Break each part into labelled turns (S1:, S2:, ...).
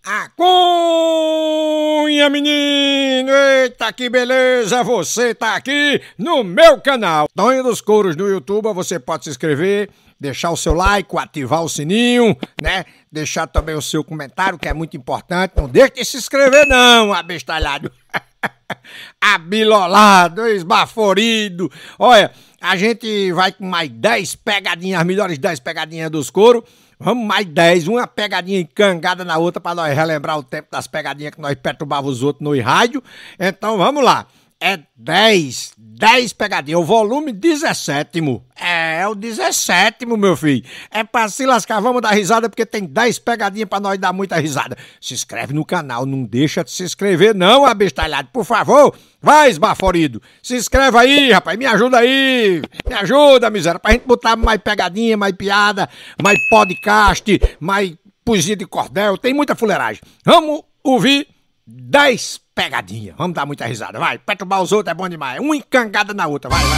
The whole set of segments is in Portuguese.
S1: A Cunha, menino! Eita, que beleza! Você tá aqui no meu canal. Tonho dos Couros no YouTube, você pode se inscrever, deixar o seu like, ativar o sininho, né? Deixar também o seu comentário, que é muito importante. Não deixe de se inscrever não, abestalhado. Abilolado, esbaforido. Olha, a gente vai com mais 10 pegadinhas, as melhores 10 pegadinhas dos couros. Vamos mais 10, uma pegadinha encangada na outra pra nós relembrar o tempo das pegadinhas que nós perturbávamos os outros no rádio. Então vamos lá. É 10 pegadinhas, o volume 17º. É o 17º, meu filho. É pra se lascar, vamos dar risada porque tem 10 pegadinhas pra nós dar muita risada. Se inscreve no canal, não deixa de se inscrever não, abestalhado, por favor. Vai, esbaforido. Se inscreve aí, rapaz, me ajuda aí. Me ajuda, miséria, pra gente botar mais pegadinha, mais piada, mais podcast, mais poesia de cordel, tem muita fuleiragem. Vamos ouvir 10 pegadinhas. Vamos dar muita risada, vai. Perturbar os outros é bom demais. Uma encangada na outra, vai.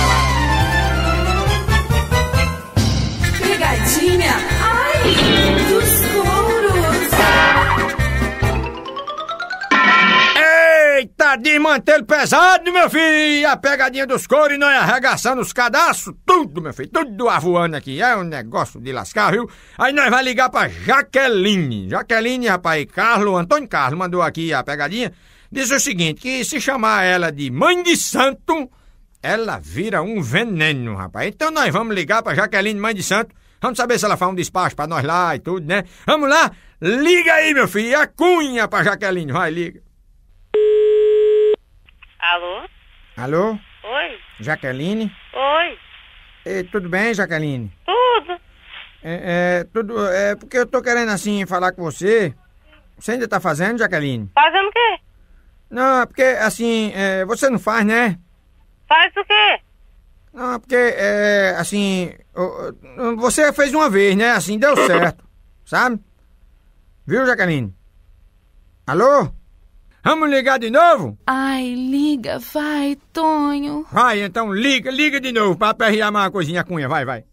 S2: Pegadinha, ai, dos couros.
S1: Eita, desmantelo pesado, meu filho. A pegadinha dos couros e nós arregaçando os cadastros. Tudo, meu filho, tudo avoando aqui. É um negócio de lascar, viu? Aí nós vamos ligar pra Jaqueline. Jaqueline, rapaz, Antônio Carlos mandou aqui a pegadinha. Diz o seguinte, que se chamar ela de mãe de santo, ela vira um veneno, rapaz. Então nós vamos ligar pra Jaqueline, mãe de santo. Vamos saber se ela faz um despacho pra nós lá e tudo, né? Vamos lá? Liga aí, meu filho. A Cunha pra Jaqueline. Vai, liga.
S3: Alô?
S1: Alô?
S3: Oi?
S1: Jaqueline?
S3: Oi?
S1: Tudo bem, Jaqueline?
S3: Tudo?
S1: Tudo. É porque eu tô querendo, assim, falar com você. Você ainda tá fazendo, Jaqueline?
S3: Fazendo o quê?
S1: Não, é porque, assim, você não faz, né?
S3: Faz o quê?
S1: Não, é porque, assim, você fez uma vez, né? Assim, deu certo, sabe? Viu, Jaqueline? Alô? Vamos ligar de novo?
S2: Ai, liga, vai, Tonho.
S1: Vai, então liga de novo pra aperrear mais uma coisinha, Cunha, vai.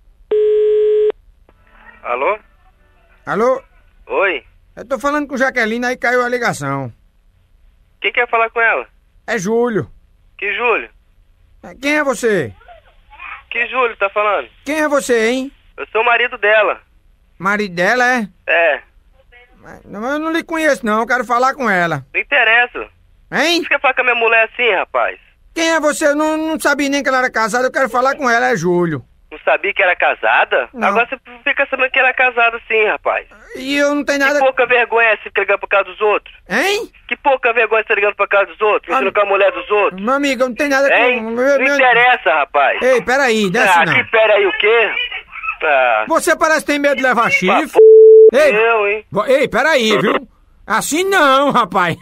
S4: Alô?
S1: Alô?
S4: Oi?
S1: Eu tô falando com Jaqueline, aí caiu a ligação.
S4: Quem quer falar com ela?
S1: É Júlio.
S4: Que Júlio?
S1: Quem é você?
S4: Que Júlio tá falando?
S1: Quem é você, hein?
S4: Eu sou o marido dela.
S1: Marido dela, é?
S4: É.
S1: Não, eu não lhe conheço, não. Eu quero falar com ela.
S4: Não interessa.
S1: Hein?
S4: Você quer falar com a minha mulher assim, rapaz?
S1: Quem é você? Eu não sabia nem que ela era casada. Eu quero falar com ela, é Júlio.
S4: Não sabia que era casada?
S1: Não.
S4: Agora você fica sabendo que era casada sim, rapaz.
S1: E eu não tenho nada...
S4: Que pouca vergonha é você ligar pra casa dos outros?
S1: Hein?
S4: Que pouca vergonha você ligando pra casa dos outros? Mexendo com a mulher dos outros?
S1: Meu amigo, eu não tenho nada
S4: Hein?
S1: com...
S4: Não interessa, rapaz.
S1: Ei, peraí, desce
S4: Ah,
S1: não.
S4: que peraí o quê? Ah,
S1: Você parece que tem medo de levar chifre.
S4: p...
S1: Ei,
S4: eu, hein?
S1: Ei, peraí, viu? Assim não, rapaz.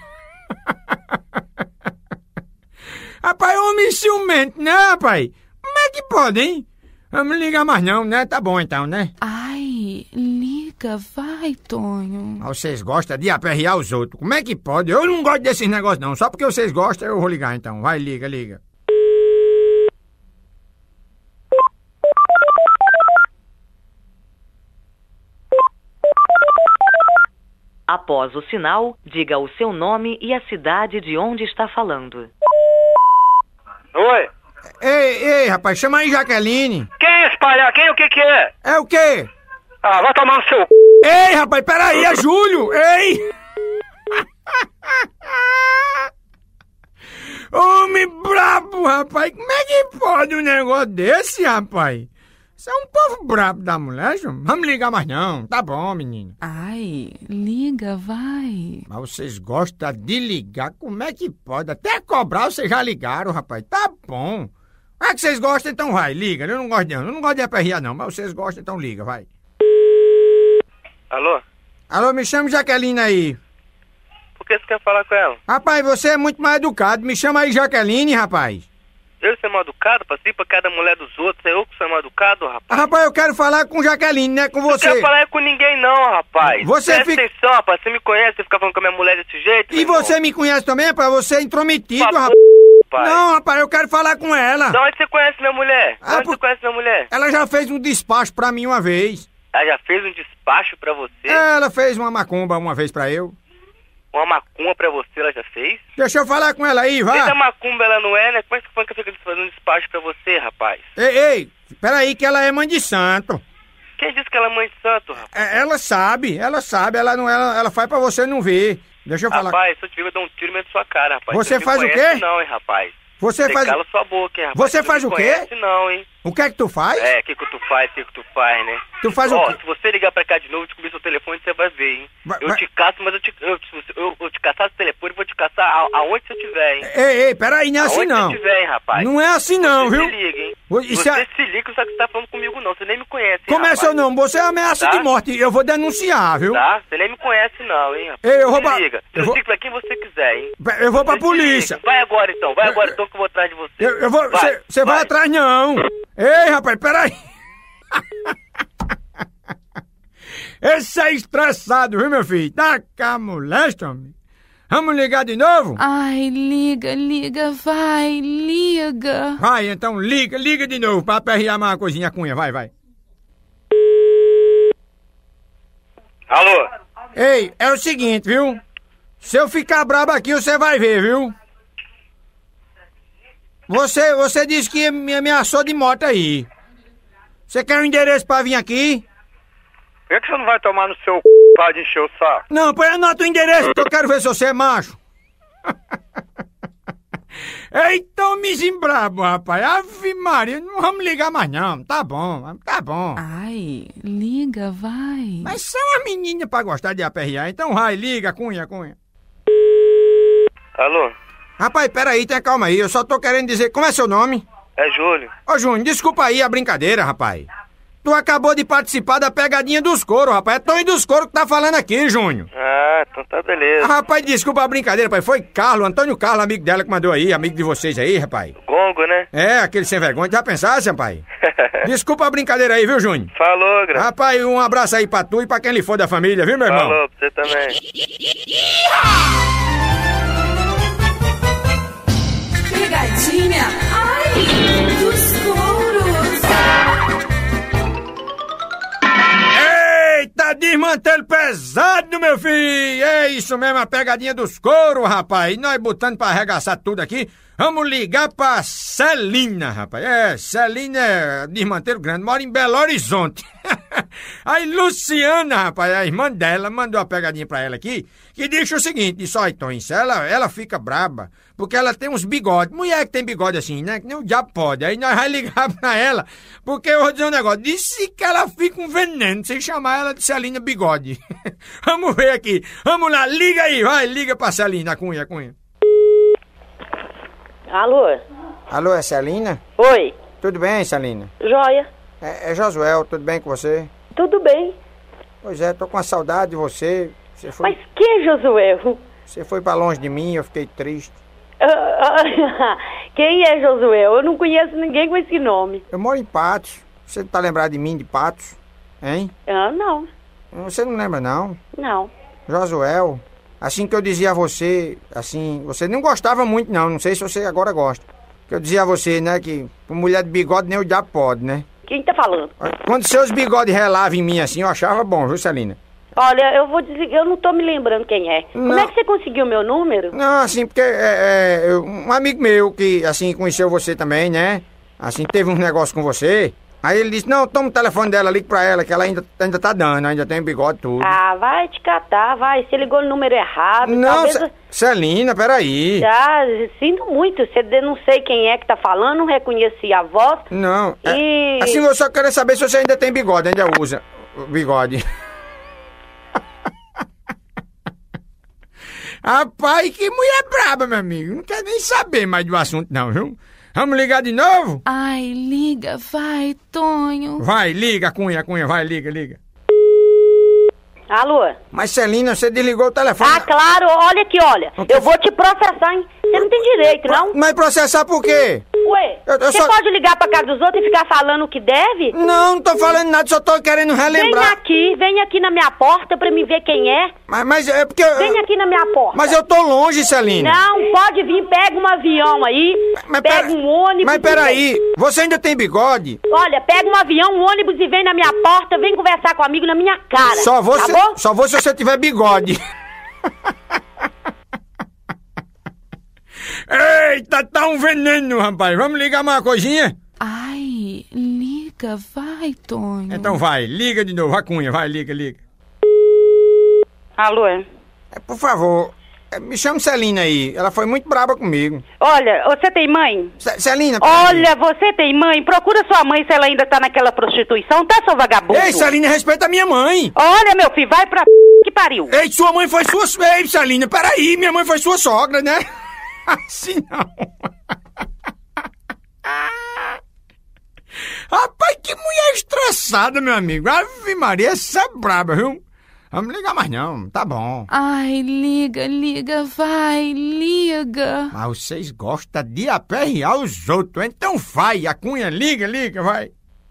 S1: Rapaz, homem ciumento, né, rapaz? Como é que pode, hein? Vamos ligar mais não, né? Tá bom então, né?
S2: Ai, liga, vai, Tonho.
S1: Vocês gostam de aperrear os outros. Como é que pode? Eu não gosto desses negócios não. Só porque vocês gostam, eu vou ligar então. Vai, liga.
S5: Após o sinal, diga o seu nome e a cidade de onde está falando.
S4: Oi?
S1: Ei, rapaz, chama aí Jaqueline.
S4: Quem é esse palhaço? Quem? O que é?
S1: É o quê?
S4: Ah, vai tomar no seu c...
S1: Ei, rapaz, peraí, é Júlio! Ei! Homem brabo, rapaz! Como é que pode um negócio desse, rapaz? Você é um povo brabo da mulher, João. Vamos ligar mais não. Tá bom, menino.
S2: Ai, liga, vai.
S1: Mas vocês gostam de ligar? Como é que pode? Até cobrar vocês já ligaram, rapaz. Tá bom. É que vocês gostam, então vai, liga. Eu não gosto de aperrear não, mas vocês gostam, então liga, vai.
S4: Alô?
S1: Alô, me chama Jaqueline aí.
S4: Por que você quer falar com ela?
S1: Rapaz, você é muito mais educado. Me chama aí Jaqueline, rapaz.
S4: Eu ser mal educado pra si, pra cada mulher dos outros? É eu que sou mal educado, rapaz?
S1: Rapaz, eu quero falar com Jaqueline, não é com
S4: Não
S1: você.
S4: quero falar com ninguém não, rapaz.
S1: Você
S4: Presta
S1: fica-
S4: atenção, rapaz. Você me conhece, você fica falando com a minha mulher desse jeito?
S1: E
S4: meu
S1: você
S4: irmão?
S1: me conhece também, rapaz? Você é intrometido,
S4: Pra
S1: rapaz.
S4: Rapaz.
S1: Não, rapaz, eu quero falar com ela.
S4: Da onde você conhece minha mulher? Da onde
S1: por-
S4: você conhece minha mulher?
S1: Ela já fez um despacho pra mim uma vez.
S4: Ela já fez um despacho pra você?
S1: Ela fez uma macumba uma vez pra eu.
S4: Uma macumba pra você, ela já fez?
S1: Deixa eu falar com ela aí,
S4: Se
S1: vá.
S4: a macumba ela não é, né? Como é que foi que fica fazendo despacho pra você, rapaz?
S1: Ei, peraí que ela é mãe de santo.
S4: Quem disse que ela é mãe de santo, rapaz?
S1: Ela sabe, ela faz pra você não ver. Deixa eu falar.
S4: Rapaz, se eu te ver, eu dou um tiro mesmo na sua cara, rapaz.
S1: Você
S4: não
S1: faz
S4: me
S1: o
S4: conhece,
S1: quê?
S4: Não, hein, rapaz.
S1: Você faz...
S4: Cala sua boca, hein, rapaz.
S1: Você faz o quê?
S4: Não me conhece, não, hein.
S1: O que é que tu faz?
S4: É, o que tu faz, né?
S1: Tu faz o
S4: Ó,
S1: quê?
S4: se você ligar pra cá de novo e descobrir seu telefone, você vai ver, hein. Eu te caço, mas eu te caçar seu telefone, vou te caçar aonde você estiver, hein.
S1: Ei, peraí, não é assim não.
S4: Aonde você estiver, hein, rapaz.
S1: Não é assim não,
S4: você
S1: viu?
S4: Se liga, hein.
S1: Isso
S4: Você
S1: é...
S4: se liga, não sabe que você tá falando comigo, não. Você nem me conhece, hein,
S1: Como é
S4: rapaz.
S1: seu nome? Você é ameaça
S4: Tá?
S1: de morte. Eu vou denunciar, viu?
S4: Tá? Você nem me conhece, não, hein, rapaz.
S1: Ei, eu vou pra...
S4: Se liga.
S1: eu vou...
S4: ligo pra quem você quiser, hein.
S1: Eu vou pra
S4: Você se
S1: polícia.
S4: liga. Vai agora, então que eu vou atrás de você.
S1: Eu vou... Você vai atrás não. Ei, rapaz, peraí. Esse é estressado, viu, meu filho? Tá com molesta, homem. Vamos ligar de novo?
S2: Ai, liga, vai, liga.
S1: Vai, então liga de novo pra aperrear mais uma coisinha, Cunha, vai.
S4: Alô?
S1: Ei, é o seguinte, viu? Se eu ficar brabo aqui, você vai ver, viu? Você disse que me ameaçou de moto aí. Você quer um endereço pra vir aqui?
S4: Por que você não vai tomar no seu para de encher o saco?
S1: Não, põe anota o endereço que eu quero ver se você é macho. Eita, homenzinho brabo, rapaz. Ave Maria, não vamos ligar mais não. Tá bom.
S2: Ai, liga, vai.
S1: Mas são uma menina pra gostar de aperrear. Então vai, liga, Cunha.
S4: Alô?
S1: Rapaz, peraí, tenha calma aí. Eu só tô querendo dizer... Como é seu nome?
S4: É Júlio.
S1: Ô, Júnior, desculpa aí a brincadeira, rapaz. Tu acabou de participar da pegadinha dos coros, rapaz. É Tonho dos Coros que tá falando aqui, Júnior.
S4: Ah, então tá beleza.
S1: Rapaz, desculpa a brincadeira, rapaz. Foi Antônio Carlos, amigo dela que mandou aí, amigo de vocês aí, rapaz.
S4: Gongo, né?
S1: É, aquele sem vergonha. Já pensasse, rapaz? Desculpa a brincadeira aí, viu, Júnior?
S4: Falou, Gra.
S1: Rapaz, um abraço aí pra tu e pra quem lhe for da família, viu, meu irmão?
S4: Falou, pra você também.
S2: Pegadinha, ai, dos coros.
S1: Eita, desmantelo pesado, meu filho! É isso mesmo, a pegadinha dos coros, rapaz. E nós botando pra arregaçar tudo aqui, vamos ligar pra Celina, rapaz. Celina é desmantelo grande, mora em Belo Horizonte. Aí Luciana, rapaz, a irmã dela, mandou a pegadinha pra ela aqui, que diz o seguinte, disse, ó, então, ela fica braba, porque ela tem uns bigodes. Mulher que tem bigode assim, né? Que nem o diabo pode. Aí nós vamos ligar pra ela, porque eu vou dizer um negócio. Disse que ela fica um veneno, sem chamar ela de Celina Bigode. Vamos ver aqui. Vamos lá, liga aí, vai, liga pra Celina, Cunha.
S6: Alô?
S1: Alô, é Celina?
S6: Oi?
S1: Tudo bem, Celina?
S6: Joia?
S1: É Josuel, tudo bem com você?
S6: Tudo bem?
S1: Pois é, tô com uma saudade de você.
S6: Mas que, Josué?
S1: Você foi pra longe de mim, eu fiquei triste.
S6: Quem é Josué? Eu não conheço ninguém com esse nome.
S1: Eu moro em Patos. Você não tá lembrado de mim, de Patos? Hein?
S6: Não.
S1: Você não lembra, não?
S6: Não.
S1: Josuel, assim que eu dizia a você, assim, você não gostava muito, não sei se você agora gosta. Que eu dizia a você, né, que com mulher de bigode nem o diabo pode, né?
S6: Quem tá falando?
S1: Quando seus bigodes relavam em mim assim, eu achava bom, viu, Celina?
S6: Olha, eu vou dizer, eu não tô me lembrando quem é.
S1: Não.
S6: Como é que você conseguiu meu número?
S1: Não, assim, porque um amigo meu que, assim, conheceu você também, né? Assim, teve um negócio com você. Aí ele disse, não, toma o telefone dela, liga pra ela, que ela ainda tá dando, ainda tem bigode e tudo.
S6: Ah, vai te catar, vai. Você ligou no número errado.
S1: Não,
S6: talvez...
S1: Celina, peraí.
S6: Ah, sinto muito. Você não sei quem é que tá falando, não reconheci a voz.
S1: Não,
S6: E...
S1: assim, eu só quero saber se você ainda tem bigode, ainda usa o bigode. Rapaz, que mulher braba, meu amigo. Não quero nem saber mais do assunto, não, viu? Vamos ligar de novo?
S2: Ai, liga, vai, Tonho.
S1: Vai, liga, Cunha, vai, liga.
S6: Alô?
S1: Mas, Celina, você desligou o telefone.
S6: Ah, claro, olha aqui, olha. Eu vou te processar, hein? Você não tem direito, não?
S1: Mas processar por quê?
S6: Ué,
S1: Eu
S6: você
S1: só-
S6: pode ligar pra casa dos outros e ficar falando o que deve?
S1: Não tô falando nada, só tô querendo relembrar.
S6: Vem aqui na minha porta pra me ver quem é.
S1: Mas é porque...
S6: Vem aqui na minha porta.
S1: Mas eu tô longe, Celina.
S6: Não, pode vir, pega um avião aí, pega um ônibus.
S1: Mas peraí, você ainda tem bigode?
S6: Olha, pega um avião, um ônibus e vem na minha porta, vem conversar comigo na minha cara.
S1: Só vou
S6: tá
S1: se
S6: bom?
S1: você tiver bigode. Eita, tá um veneno, rapaz. Vamos ligar mais uma coisinha?
S2: Ai, liga, vai, Tonho.
S1: Então vai, liga de novo, a Cunha, vai, liga.
S6: Alô?
S1: Por favor, me chama Celina aí. Ela foi muito braba comigo.
S6: Olha, você tem mãe?
S1: Celina, peraí.
S6: Olha, você tem mãe? Procura sua mãe se ela ainda tá naquela prostituição, tá, seu vagabundo?
S1: Ei, Celina, respeita a minha mãe.
S6: Olha, meu filho, vai pra que pariu.
S1: Ei, sua mãe foi sua... Ei, Celina, peraí, minha mãe foi sua sogra, né? Assim não. Rapaz, que mulher estressada, meu amigo. Ave Maria, essa é braba, viu? Vamos ligar mais não, tá bom.
S2: Ai, liga, vai, liga.
S1: Mas vocês gostam de aperrear os outros, então vai, a Cunha, liga, vai.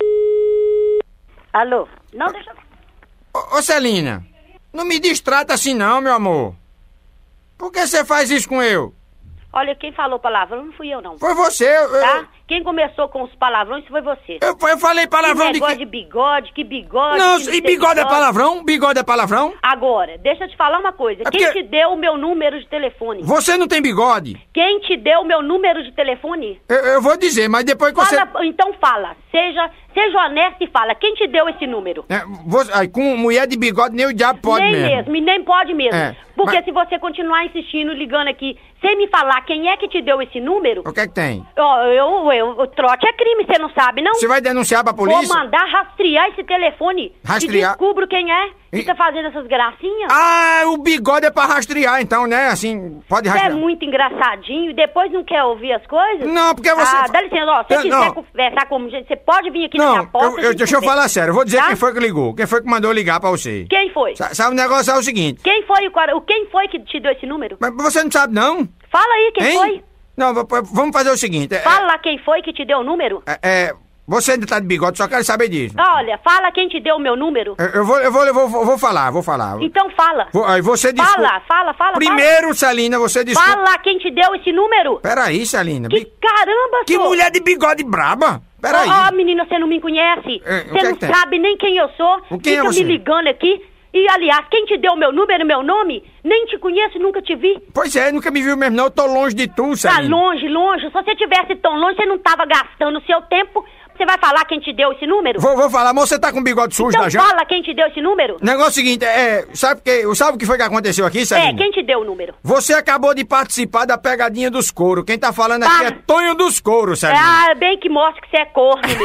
S6: Alô? Não, deixa...
S1: Ô, Celina, não me distrata assim não, meu amor. Por que você faz isso com eu?
S6: Olha, quem falou palavrão não fui eu, não.
S1: Foi você,
S6: Tá? Quem começou com os palavrões foi você.
S1: Eu falei palavrão
S6: que
S1: de
S6: negócio de bigode, que bigode...
S1: Não,
S6: que
S1: e bigode é palavrão? Bigode é palavrão?
S6: Agora, deixa eu te falar uma coisa. Quem te deu o meu número de telefone?
S1: Você não tem bigode?
S6: Quem te deu o meu número de telefone?
S1: Eu vou dizer, mas depois que
S6: fala, então fala. Seja honesto e fala. Quem te deu esse número?
S1: Com mulher de bigode nem o diabo pode mesmo.
S6: Nem pode mesmo. Porque
S1: mas...
S6: se você continuar insistindo, ligando aqui, sem me falar quem é que te deu esse número...
S1: O que é que tem?
S6: O trote é crime, você não sabe, não?
S1: Você vai denunciar pra polícia?
S6: Vou mandar rastrear esse telefone.
S1: Rastrear?
S6: E descubro quem é que tá fazendo essas gracinhas.
S1: Ah, o bigode é pra rastrear, então, né? Assim, pode rastrear.
S6: Você é muito engraçadinho e depois não quer ouvir as coisas?
S1: Não, porque você...
S6: dá licença, ó, se você quiser conversar com gente, você pode vir aqui na minha porta.
S1: Deixa eu falar sério, eu vou dizer quem foi que ligou, quem foi que mandou ligar pra você.
S6: Quem foi?
S1: Sabe, o negócio é o seguinte...
S6: Quem foi que te deu esse número?
S1: Mas você não sabe, não?
S6: Fala aí, quem foi?
S1: Não, vamos fazer o seguinte...
S6: Fala lá quem foi que te deu o número.
S1: Você ainda tá de bigode, só quero saber disso.
S6: Olha, fala quem te deu o meu número.
S1: Eu vou falar.
S6: Então fala.
S1: Aí você desculpa.
S6: Fala.
S1: Primeiro, Celina, você desculpa.
S6: Fala quem te deu esse número.
S1: Peraí, Celina.
S6: Que caramba,
S1: que mulher de bigode braba. Peraí.
S6: Menina, você não me conhece. Você não sabe nem quem eu sou.
S1: Quem é você?
S6: Me ligando aqui. E, aliás, quem te deu meu número e meu nome, nem te conheço, nunca te vi.
S1: Pois é, nunca me viu mesmo não, eu tô longe de tu, Celina.
S6: Tá longe. Se você tivesse tão longe, você não tava gastando o seu tempo. Você vai falar quem te deu esse número?
S1: Vou falar, mas você tá com bigode sujo
S6: então
S1: da gente?
S6: Fala quem te deu esse número.
S1: O negócio é o seguinte, sabe o que foi que aconteceu aqui, Celina?
S6: Quem te deu o número?
S1: Você acabou de participar da pegadinha dos couros. Quem tá falando aqui é Tonho dos Couros, Celina.
S6: Bem que mostra que você é corno, meu.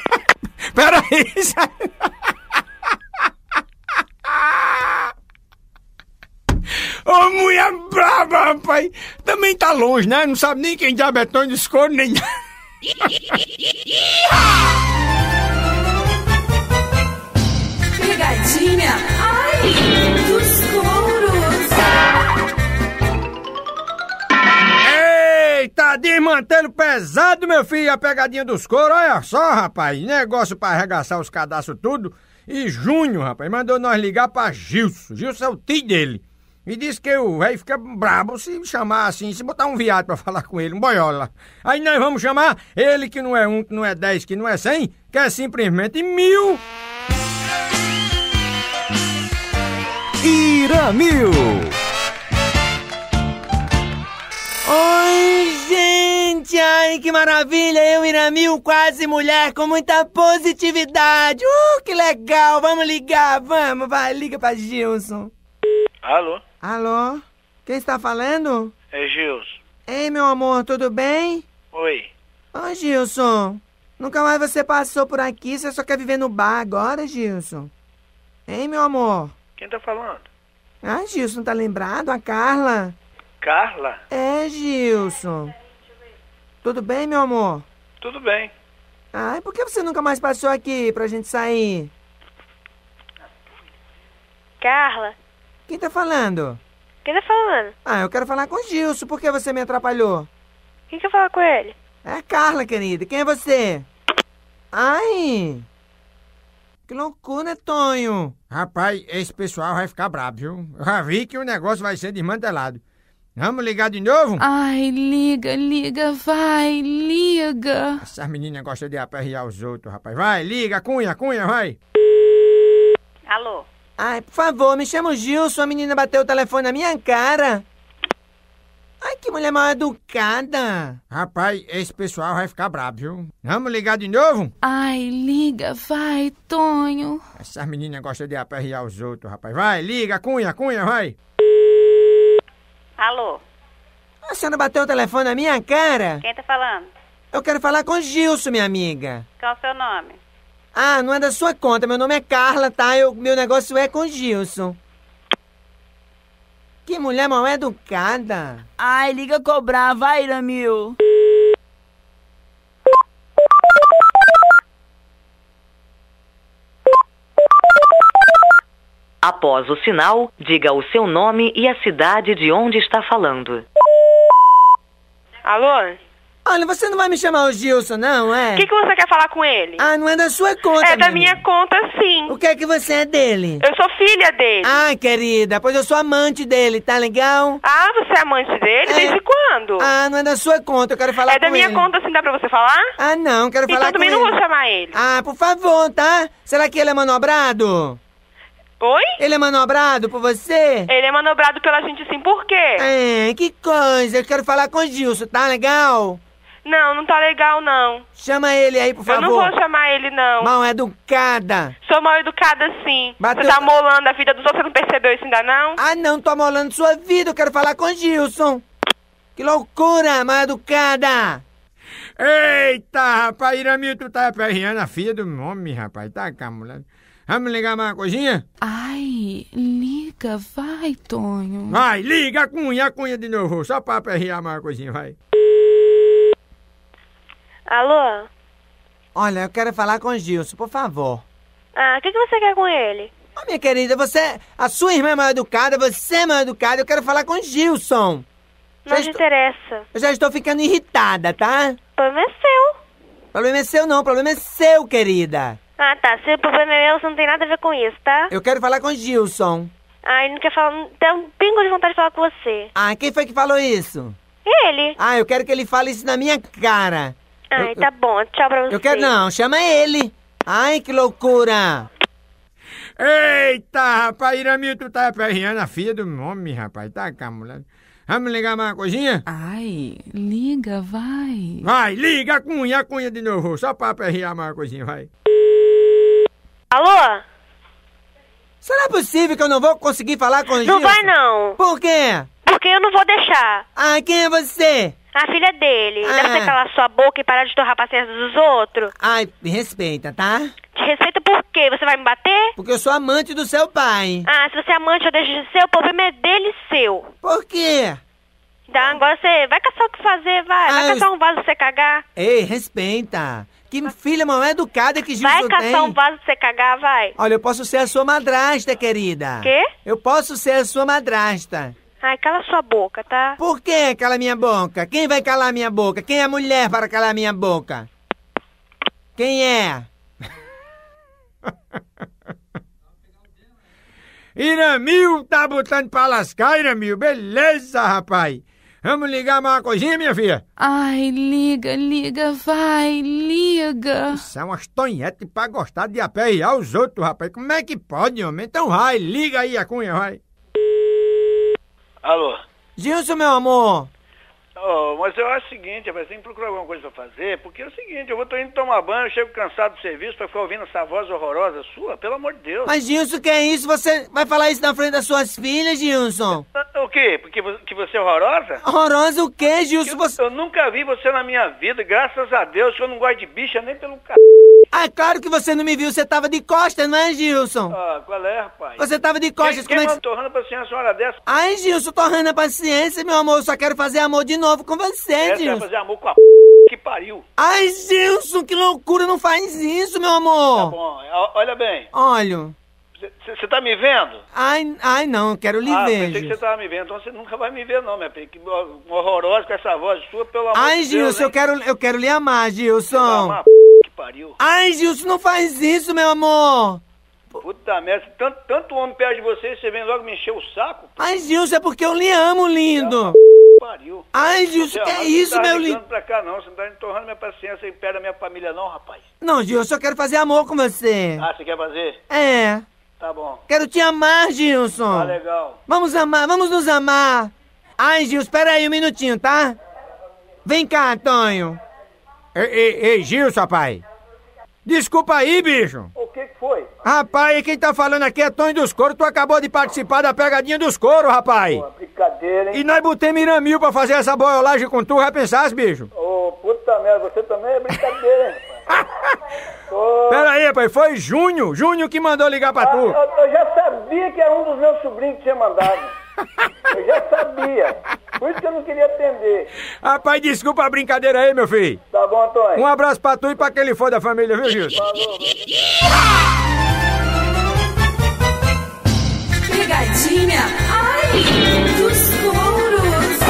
S1: Peraí, Celina. Ô, mulher brava, rapaz. Também tá longe, né? Não sabe nem quem diabo é Tonho dos Couros, nem...
S2: Pegadinha, ai, dos couros.
S1: Eita, desmantelo pesado, meu filho, a pegadinha dos couros. Olha só, rapaz, negócio pra arregaçar os cadastros tudo. E Júnior, rapaz, mandou nós ligar pra Gilson. Gilson é o tio dele. E disse que o velho fica brabo se chamar assim, se botar um viado pra falar com ele, um boiola. Aí nós vamos chamar ele que não é 1, que não é 10, que não é 100, que é simplesmente 1000.
S7: Iramil.
S8: Oi, gente! Ai, que maravilha! Eu, Iramil, quase mulher, com muita positividade. Que legal! Vamos ligar, vamos, vai, liga pra Gilson.
S4: Alô?
S8: Alô? Quem está falando?
S4: É Gilson.
S8: Ei, meu amor, tudo bem?
S4: Oi.
S8: Ô, Gilson, nunca mais você passou por aqui, você só quer viver no bar agora, Gilson? Hein, meu amor?
S4: Quem tá falando?
S8: Ah, Gilson, tá lembrado? A Carla?
S4: Carla?
S8: É, Gilson. Tudo bem, meu amor?
S4: Tudo bem.
S8: Ai, por que você nunca mais passou aqui pra gente sair?
S3: Carla?
S8: Quem tá falando?
S3: Quem tá falando?
S8: Eu quero falar com o Gilson. Por que você me atrapalhou?
S3: Quem quer falar com ele?
S8: É a Carla, querida. Quem é você? Ai! Que loucura, Tonho.
S1: Rapaz, esse pessoal vai ficar bravo, viu? Eu já vi que o negócio vai ser desmantelado. Vamos ligar de novo?
S2: Ai, liga, vai, liga.
S1: Essas meninas gostam de aperrear os outros, rapaz. Vai, liga, Cunha, vai.
S6: Alô?
S8: Ai, por favor, me chama o Gilson. A menina bateu o telefone na minha cara. Ai, que mulher mal educada.
S1: Rapaz, esse pessoal vai ficar bravo, viu? Vamos ligar de novo?
S2: Ai, liga, vai, Tonho.
S1: Essas meninas gostam de aperrear os outros, rapaz. Vai, liga, Cunha, vai.
S3: Alô?
S8: A senhora bateu o telefone na minha cara?
S3: Quem tá falando?
S8: Eu quero falar com Gilson, minha amiga.
S3: Qual é o seu nome?
S8: Ah, não é da sua conta. Meu nome é Carla, tá? Meu negócio é com Gilson. Que mulher mal educada.
S7: Ai, liga cobrar, vai, Iramil.
S5: Após o sinal, diga o seu nome e a cidade de onde está falando.
S3: Alô?
S8: Olha, você não vai me chamar o Gilson, não, é?
S3: O que você quer falar com ele?
S8: Ah, não é da sua conta,
S3: É da
S8: menina.
S3: minha conta, sim.
S8: O que é que você é dele?
S3: Eu sou filha dele.
S8: Ai, querida, pois eu sou amante dele, tá legal?
S3: Ah, você é amante dele?
S8: É.
S3: Desde quando?
S8: Ah, não é da sua conta, eu quero falar
S3: É
S8: com
S3: da minha
S8: ele.
S3: conta, sim, dá pra você falar?
S8: Ah, não, quero
S3: Então
S8: falar
S3: eu também
S8: com
S3: não
S8: ele.
S3: vou chamar ele.
S8: Ah, por favor, tá? Será que ele é manobrado?
S3: Oi?
S8: Ele é manobrado por você?
S3: Ele é manobrado pela gente, sim, por quê?
S8: É, que coisa, eu quero falar com o Gilson, tá legal?
S3: Não, não tá legal, não.
S8: Chama ele aí, por
S3: Eu
S8: favor.
S3: não vou chamar ele, não.
S8: Mal educada.
S3: Sou mal educada, sim.
S8: Bateu-
S3: Você tá molando a vida dos outros, você não percebeu isso ainda, não?
S8: Ah, não, tô amolando sua vida, eu quero falar com o Gilson. Que loucura, mal educada.
S1: Eita, rapaz, Iramil, tu tá aperreando a filha do homem, rapaz. Tá cá, mulher. Vamos ligar mais uma coisinha?
S2: Ai, liga, vai, Tonho.
S1: Vai, liga, Cunha de novo. Só pra aperrear mais uma coisinha, vai.
S3: Alô?
S8: Olha, eu quero falar com o Gilson, por favor.
S3: Ah, o que você quer com ele?
S8: Ô, minha querida, a sua irmã é mal educada, você é mal educada, eu quero falar com o Gilson.
S3: Não
S8: Já
S3: te
S8: estou-
S3: interessa.
S8: Eu já estou ficando irritada, tá?
S3: O problema é seu.
S8: O problema é seu não, o problema é seu, querida.
S3: Ah, tá. Se o problema é meu, você não tem nada a ver com isso, tá?
S8: Eu quero falar com o Gilson.
S3: Ah, ele não quer falar... Não tem um pingo de vontade de falar com você.
S8: Ah, quem foi que falou isso?
S3: Ele.
S8: Ah, eu quero que ele fale isso na minha cara.
S3: Ai, tá bom. Tchau pra você.
S8: Eu quero não, chama ele. Ai, que loucura.
S1: Eita, rapaz, Iramil, tu tá aperreando a filha do homem, rapaz. Tá cá, mulher. Vamos ligar mais uma coisinha?
S2: Ai, liga, vai.
S1: Vai, liga, Cunha de novo. Só pra aperrear mais uma coisinha, vai.
S3: Alô?
S8: Será possível que eu não vou conseguir falar com o Gilson?
S3: Não vai, não.
S8: Por quê?
S3: Porque eu não vou deixar.
S8: Ah, quem é você?
S3: A filha dele.
S8: Ah.
S3: Deve você calar sua boca e parar de torrar a paciência dos outros.
S8: Ai, me respeita, tá?
S3: Te respeita por quê? Você vai me bater?
S8: Porque eu sou amante do seu pai.
S3: Ah, se você é amante ou deixa de ser, o problema é dele e seu.
S8: Por quê?
S3: Tá, agora você vai caçar o que fazer, vai.
S8: Ah,
S3: Vai
S8: eu-
S3: caçar um vaso pra você cagar.
S8: Ei, respeita. Que filha mal educada que Gilson
S3: Vai
S8: tem.
S3: caçar um vaso pra você cagar, vai.
S8: Olha, eu posso ser a sua madrasta, querida.
S3: Quê?
S8: Eu posso ser a sua madrasta.
S3: Ai, cala sua boca, tá?
S8: Por que cala minha boca? Quem vai calar minha boca? Quem é a mulher para calar minha boca? Quem é?
S1: Iramil tá botando pra lascar, Iramil. Beleza, rapaz. Vamos ligar mais uma coisinha, minha filha?
S2: Ai, liga, liga, vai, liga.
S1: São umas tonhetes pra gostar de aperrear os outros, rapaz. Como é que pode, homem? Então vai, liga aí a Cunha, vai.
S9: Alô?
S8: Gilson, meu amor.
S9: Oh, mas eu acho o seguinte, rapaz, tem que procurar alguma coisa pra fazer, porque é o seguinte, tô indo tomar banho, eu chego cansado do serviço pra ficar ouvindo essa voz horrorosa sua, pelo amor de Deus.
S8: Mas, Gilson, que é isso? Você vai falar isso na frente das suas filhas, Gilson?
S9: O quê? Porque que você é horrorosa?
S8: Horrorosa o quê, Gilson?
S9: Eu nunca vi você na minha vida, graças a Deus, que eu não gosto de bicha nem pelo c...
S8: Ah, claro que você não me viu, você tava de costas, não é, Gilson?
S9: Ah, qual é, rapaz?
S8: Você tava de costas,
S9: Quem
S8: como é que...
S9: mandou torrando pra senhora dessa?
S8: Ai, Gilson, torrando a paciência, meu amor, eu só quero fazer amor de novo com você,
S9: Essa vai
S8: Gilson.
S9: fazer amor com a que pariu.
S8: Ai, Gilson, que loucura, não faz isso, meu
S9: Tá
S8: amor.
S9: bom, olha bem,
S8: Olha.
S9: você tá me vendo?
S8: Ai, não, eu quero lhe ver,
S9: Pensei que
S8: Gilson.
S9: você tava me vendo, então você nunca vai me ver não, minha filha, que horrorosa com essa voz sua, pelo amor
S8: Ai,
S9: de Deus,
S8: Gilson, eu quero lhe amar, Gilson.
S9: Amar, que pariu.
S8: Ai, Gilson, não faz isso, meu amor.
S9: Puta merda, tanto homem perto de você, você vem logo me encher o saco?
S8: Ai, Gilson, é porque eu lhe amo, lindo.
S9: Pariu.
S8: Ai, Gilson, que é isso, meu lindo?
S9: Não tá pra cá não, você não tá entorrando minha paciência e perto da minha família não, rapaz.
S8: Não, Gilson, eu quero fazer amor com você.
S9: Ah, você quer fazer?
S8: É,
S9: Tá bom.
S8: quero te amar, Gilson.
S9: Tá legal.
S8: Vamos amar, vamos nos amar. Ai, Gil, espera aí um minutinho, tá? Vem cá, Tonho. Ei, Gilson, rapaz. Desculpa aí, bicho.
S9: O que foi?
S8: Rapaz, quem tá falando aqui é Tonho dos Coros. Tu acabou de participar da pegadinha dos coros, rapaz.
S9: Pô, brincadeira, hein?
S8: E nós botei Miramil pra fazer essa boiolagem com tu, já pensasse, bicho?
S9: Ô, puta merda, você também é brincadeira, hein, rapaz?
S8: Pera aí, rapaz, foi Júnior que mandou ligar pra tu.
S9: Eu já sabia que era um dos meus sobrinhos que tinha mandado. Eu já sabia. Por isso que eu não queria atender.
S8: Rapaz, desculpa a brincadeira aí, meu filho.
S9: Tá bom, Antônio?
S8: Um abraço pra tu e pra aquele for da família, viu, Gilson?
S9: Falou.
S2: Pegadinha, ai, dos coros.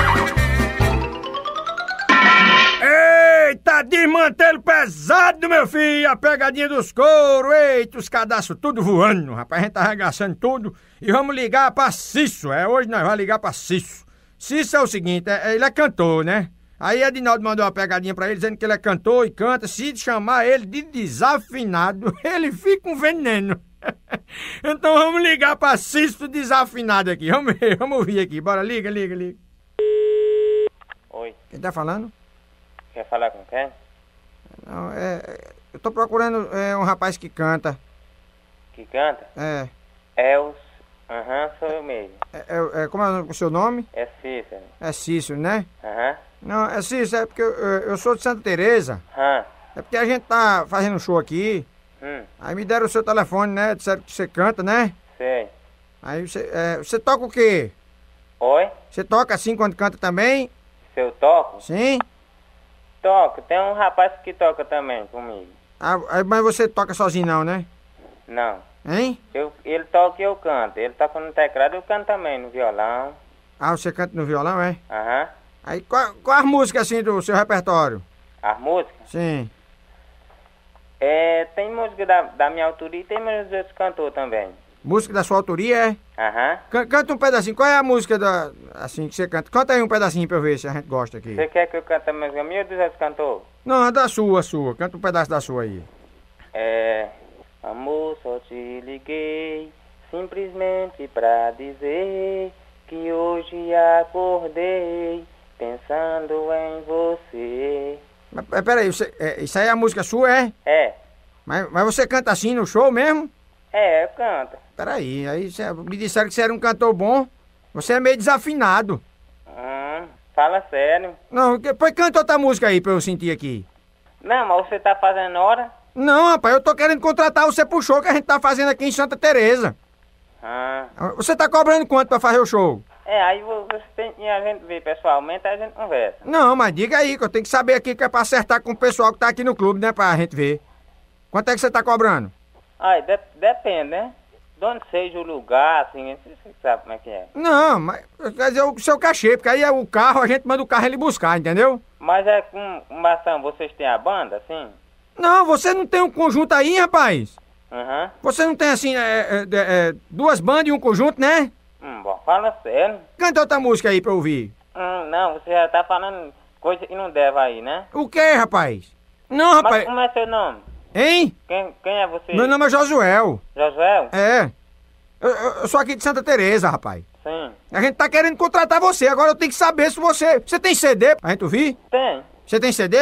S8: Eita, desmantelo pesado, meu filho, a pegadinha dos coros. Eita, os cadastros tudo voando, rapaz, a gente tá arregaçando tudo. E vamos ligar pra Cício, hoje nós vamos ligar pra Cício. Cício é o seguinte, ele é cantor, né? Aí Edinaldo mandou uma pegadinha pra ele, dizendo que ele é cantor e canta. Se chamar ele de desafinado, ele fica um veneno. Então vamos ligar pra Cício desafinado aqui, vamos ouvir aqui, bora, liga.
S10: Oi.
S8: Quem tá falando?
S10: Quer falar com quem?
S8: Não, eu tô procurando um rapaz que canta.
S10: Que canta?
S8: É.
S10: Sou eu mesmo.
S8: Como é o seu nome?
S10: É Cícero.
S8: É Cício, né?
S10: Aham.
S8: Não, é Cício, é porque eu sou de Santa Teresa. É porque a gente tá fazendo um show aqui. Aí me deram o seu telefone, né? Disseram que você canta, né?
S10: Sei.
S8: Aí você toca o quê?
S10: Oi?
S8: Você toca assim quando canta também?
S10: Se eu toco?
S8: Sim?
S10: Toco. Tem um rapaz que toca também comigo.
S8: Mas você toca sozinho não, né?
S10: Não.
S8: Hein?
S10: Ele toca e eu canto. Ele toca no teclado, eu canto também no violão.
S8: Ah, você canta no violão, é?
S10: Aham.
S8: Aí qual as músicas assim do seu repertório?
S10: As músicas?
S8: Sim.
S10: Tem música da minha autoria e tem música dos outros cantores também.
S8: Música da sua autoria, é?
S10: Aham.
S8: Canta um pedacinho. Qual é a música assim que você canta? Canta aí um pedacinho pra eu ver se a gente gosta aqui.
S10: Você quer que eu cante a música minha ou dos outros cantores?
S8: Não, é da sua. Canta um pedaço da sua aí.
S10: Amor, só te liguei simplesmente pra dizer que hoje acordei pensando em você.
S8: Mas peraí, isso aí é a música sua, é?
S10: É.
S8: Mas você canta assim no show mesmo?
S10: Eu canto.
S8: Peraí, me disseram que você era um cantor bom. Você é meio desafinado.
S10: Fala sério.
S8: Não, depois canta outra música aí pra eu sentir aqui.
S10: Não, mas você tá fazendo hora?
S8: Não, rapaz, eu tô querendo contratar você pro show que a gente tá fazendo aqui em Santa Teresa. Você tá cobrando quanto pra fazer o show?
S10: Aí você tem que a gente ver pessoalmente, aí a gente conversa.
S8: Não, mas diga aí, que eu tenho que saber aqui que é pra acertar com o pessoal que tá aqui no clube, né, pra gente ver. Quanto é que você tá cobrando?
S10: Depende, né? De onde seja o lugar, assim, você sabe como é que é.
S8: Não, mas quer dizer o seu cachê, porque aí é o carro, a gente manda o carro ele buscar, entendeu?
S10: Mas com bastante, vocês têm a banda, assim?
S8: Não, você não tem um conjunto aí, rapaz? Você não tem, assim, duas bandas e um conjunto, né?
S10: Bom, fala sério.
S8: Canta outra música aí pra eu ouvir.
S10: Não, você já tá falando coisa que não deve aí, né?
S8: O que, rapaz? Não, rapaz.
S10: Mas como é seu nome?
S8: Hein?
S10: Quem é você?
S8: Meu nome é Josuel.
S10: Josuel?
S8: É. Eu sou aqui de Santa Teresa, rapaz.
S10: Sim.
S8: A gente tá querendo contratar você, agora eu tenho que saber se você... Você tem CD pra gente ouvir?
S10: Tem.
S8: Você tem CD?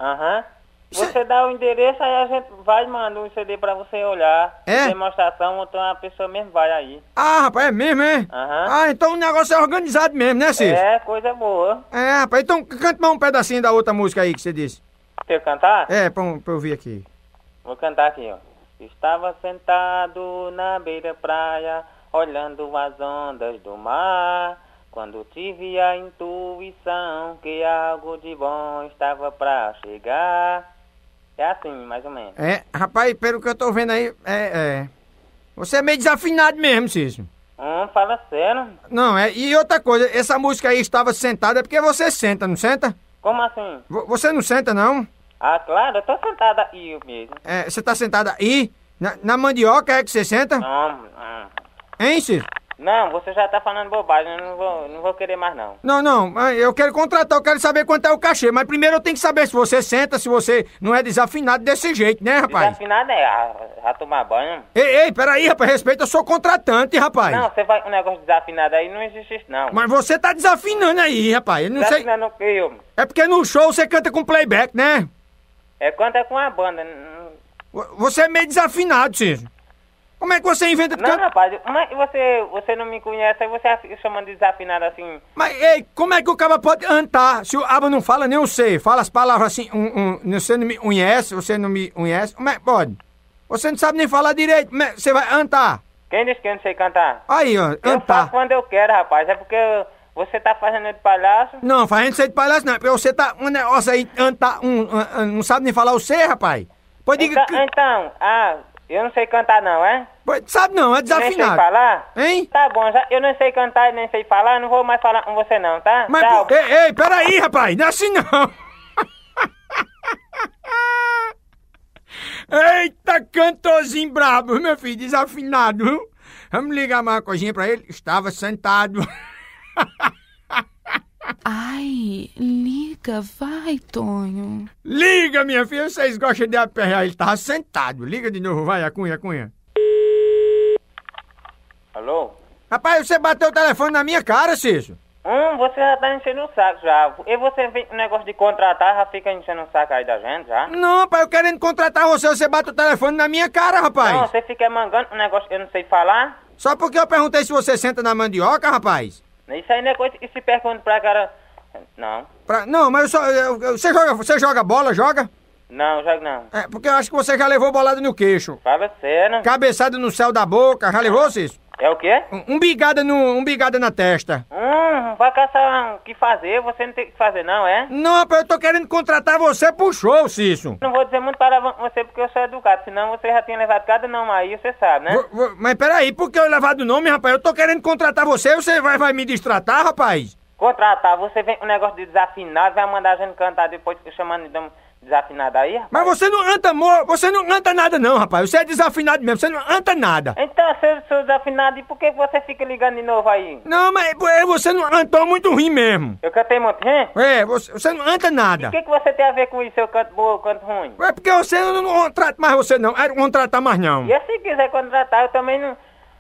S10: Você dá o endereço, aí a gente vai e manda um CD pra você olhar.
S8: É?
S10: Demonstração, então a pessoa mesmo vai aí.
S8: Ah, rapaz, é mesmo, é? Então o negócio é organizado mesmo, né, Cícero?
S10: É, coisa boa.
S8: Rapaz, então canta mais um pedacinho da outra música aí que você disse.
S10: Quer cantar?
S8: Pra eu ouvir aqui.
S10: Vou cantar aqui, ó. Estava sentado na beira-praia, olhando as ondas do mar, quando tive a intuição que algo de bom estava pra chegar. É assim, mais ou menos.
S8: Rapaz, pelo que eu tô vendo aí, você é meio desafinado mesmo, Cícero.
S10: Fala sério.
S8: Não, e outra coisa, essa música aí estava sentada, é porque você senta, não senta?
S10: Como assim?
S8: Você não senta, não?
S10: Claro, eu tô sentada aí mesmo.
S8: Você tá sentada aí? Na mandioca é que você senta?
S10: Não.
S8: Hein, Cícero?
S10: Não, você já tá falando bobagem, eu não vou querer mais não.
S8: Não, eu quero contratar, eu quero saber quanto é o cachê, mas primeiro eu tenho que saber se você senta, se você não é desafinado desse jeito, né, rapaz?
S10: Desafinado já tomar banho.
S8: Ei, peraí, rapaz, respeita, eu sou contratante, rapaz.
S10: Não, você vai com um negócio desafinado aí, não existe isso não.
S8: Mas você tá desafinando aí, rapaz, eu não sei...
S10: Desafinando o quê, homem?
S8: É porque no show você canta com playback, né?
S10: Quando é com a banda.
S8: Você é meio desafinado, Cícero. Como é que você inventa...
S10: Não, rapaz, mas você não me conhece, aí você fica chamando de desafinado assim...
S8: Mas, ei, como é que o cara pode cantar? Se o aba não fala nem o C, fala as palavras assim, você não me conhece, você não me conhece, como é que pode? Você não sabe nem falar direito, você vai cantar.
S10: Quem disse que eu não sei cantar?
S8: Aí, ó, cantar.
S10: Eu faço quando eu quero, rapaz, é porque você tá fazendo de palhaço.
S8: Não, fazendo ser de palhaço não, porque você tá um negócio aí, cantar, não sabe nem falar o C, rapaz. Pode diga que...
S10: Então, eu não sei cantar não, é?
S8: Sabe não, é desafinado.
S10: Nem sei falar?
S8: Hein?
S10: Tá bom, eu não sei cantar e nem sei falar, não vou mais falar com você não, tá?
S8: Mas,
S10: tchau.
S8: Ei, peraí, rapaz, não é assim não. Eita, cantorzinho brabo, meu filho, desafinado, viu? Vamos ligar mais uma coisinha pra ele. Estava sentado.
S7: Ai, liga, vai, Tonho.
S8: Liga, minha filha, vocês gostam de aperrear, ele tava sentado. Liga de novo, vai, Cunha.
S10: Alô?
S8: Rapaz, você bateu o telefone na minha cara, Cício.
S10: Você já tá enchendo o saco já. E você vem com o negócio de contratar, já fica enchendo o saco aí da gente, já?
S8: Não, rapaz, eu querendo contratar você bate o telefone na minha cara, rapaz.
S10: Não, você fica mangando um negócio que eu não sei falar.
S8: Só porque eu perguntei se você senta na mandioca, rapaz.
S10: Isso aí não é coisa que se pergunta pra cara... Não.
S8: Não, mas você joga bola, joga?
S10: Não, jogo não.
S8: É, porque eu acho que você já levou bolada no queixo.
S10: Fala sério.
S8: Cabeçada no céu da boca, já levou, Cício?
S10: É o quê?
S8: Umbigada na testa.
S10: Vai caçar o que fazer, você não tem o que fazer não, é?
S8: Não, rapaz, eu tô querendo contratar você pro show, Cício.
S10: Não vou dizer muito palavrão com você porque eu sou educado, senão você já tinha levado cada nome aí, você sabe, né?
S8: Mas peraí, por que eu levado o nome, rapaz? Eu tô querendo contratar você vai me destratar, rapaz?
S10: Contratar, você vem com um negócio de desafinado, vai mandar a gente cantar depois chamando de desafinado aí, rapaz?
S8: Mas você não canta nada não, rapaz. Você é desafinado mesmo, você não canta nada.
S10: Então, se eu sou desafinado, e por que você fica ligando de novo aí?
S8: Não, mas você não cantou muito ruim mesmo.
S10: Eu cantei muito ruim?
S8: É, você não canta nada.
S10: E o que você tem a ver com isso, eu canto boa ou canto ruim?
S8: É porque você não contrata mais você não, não contratar mais não.
S10: E se quiser contratar, eu também não...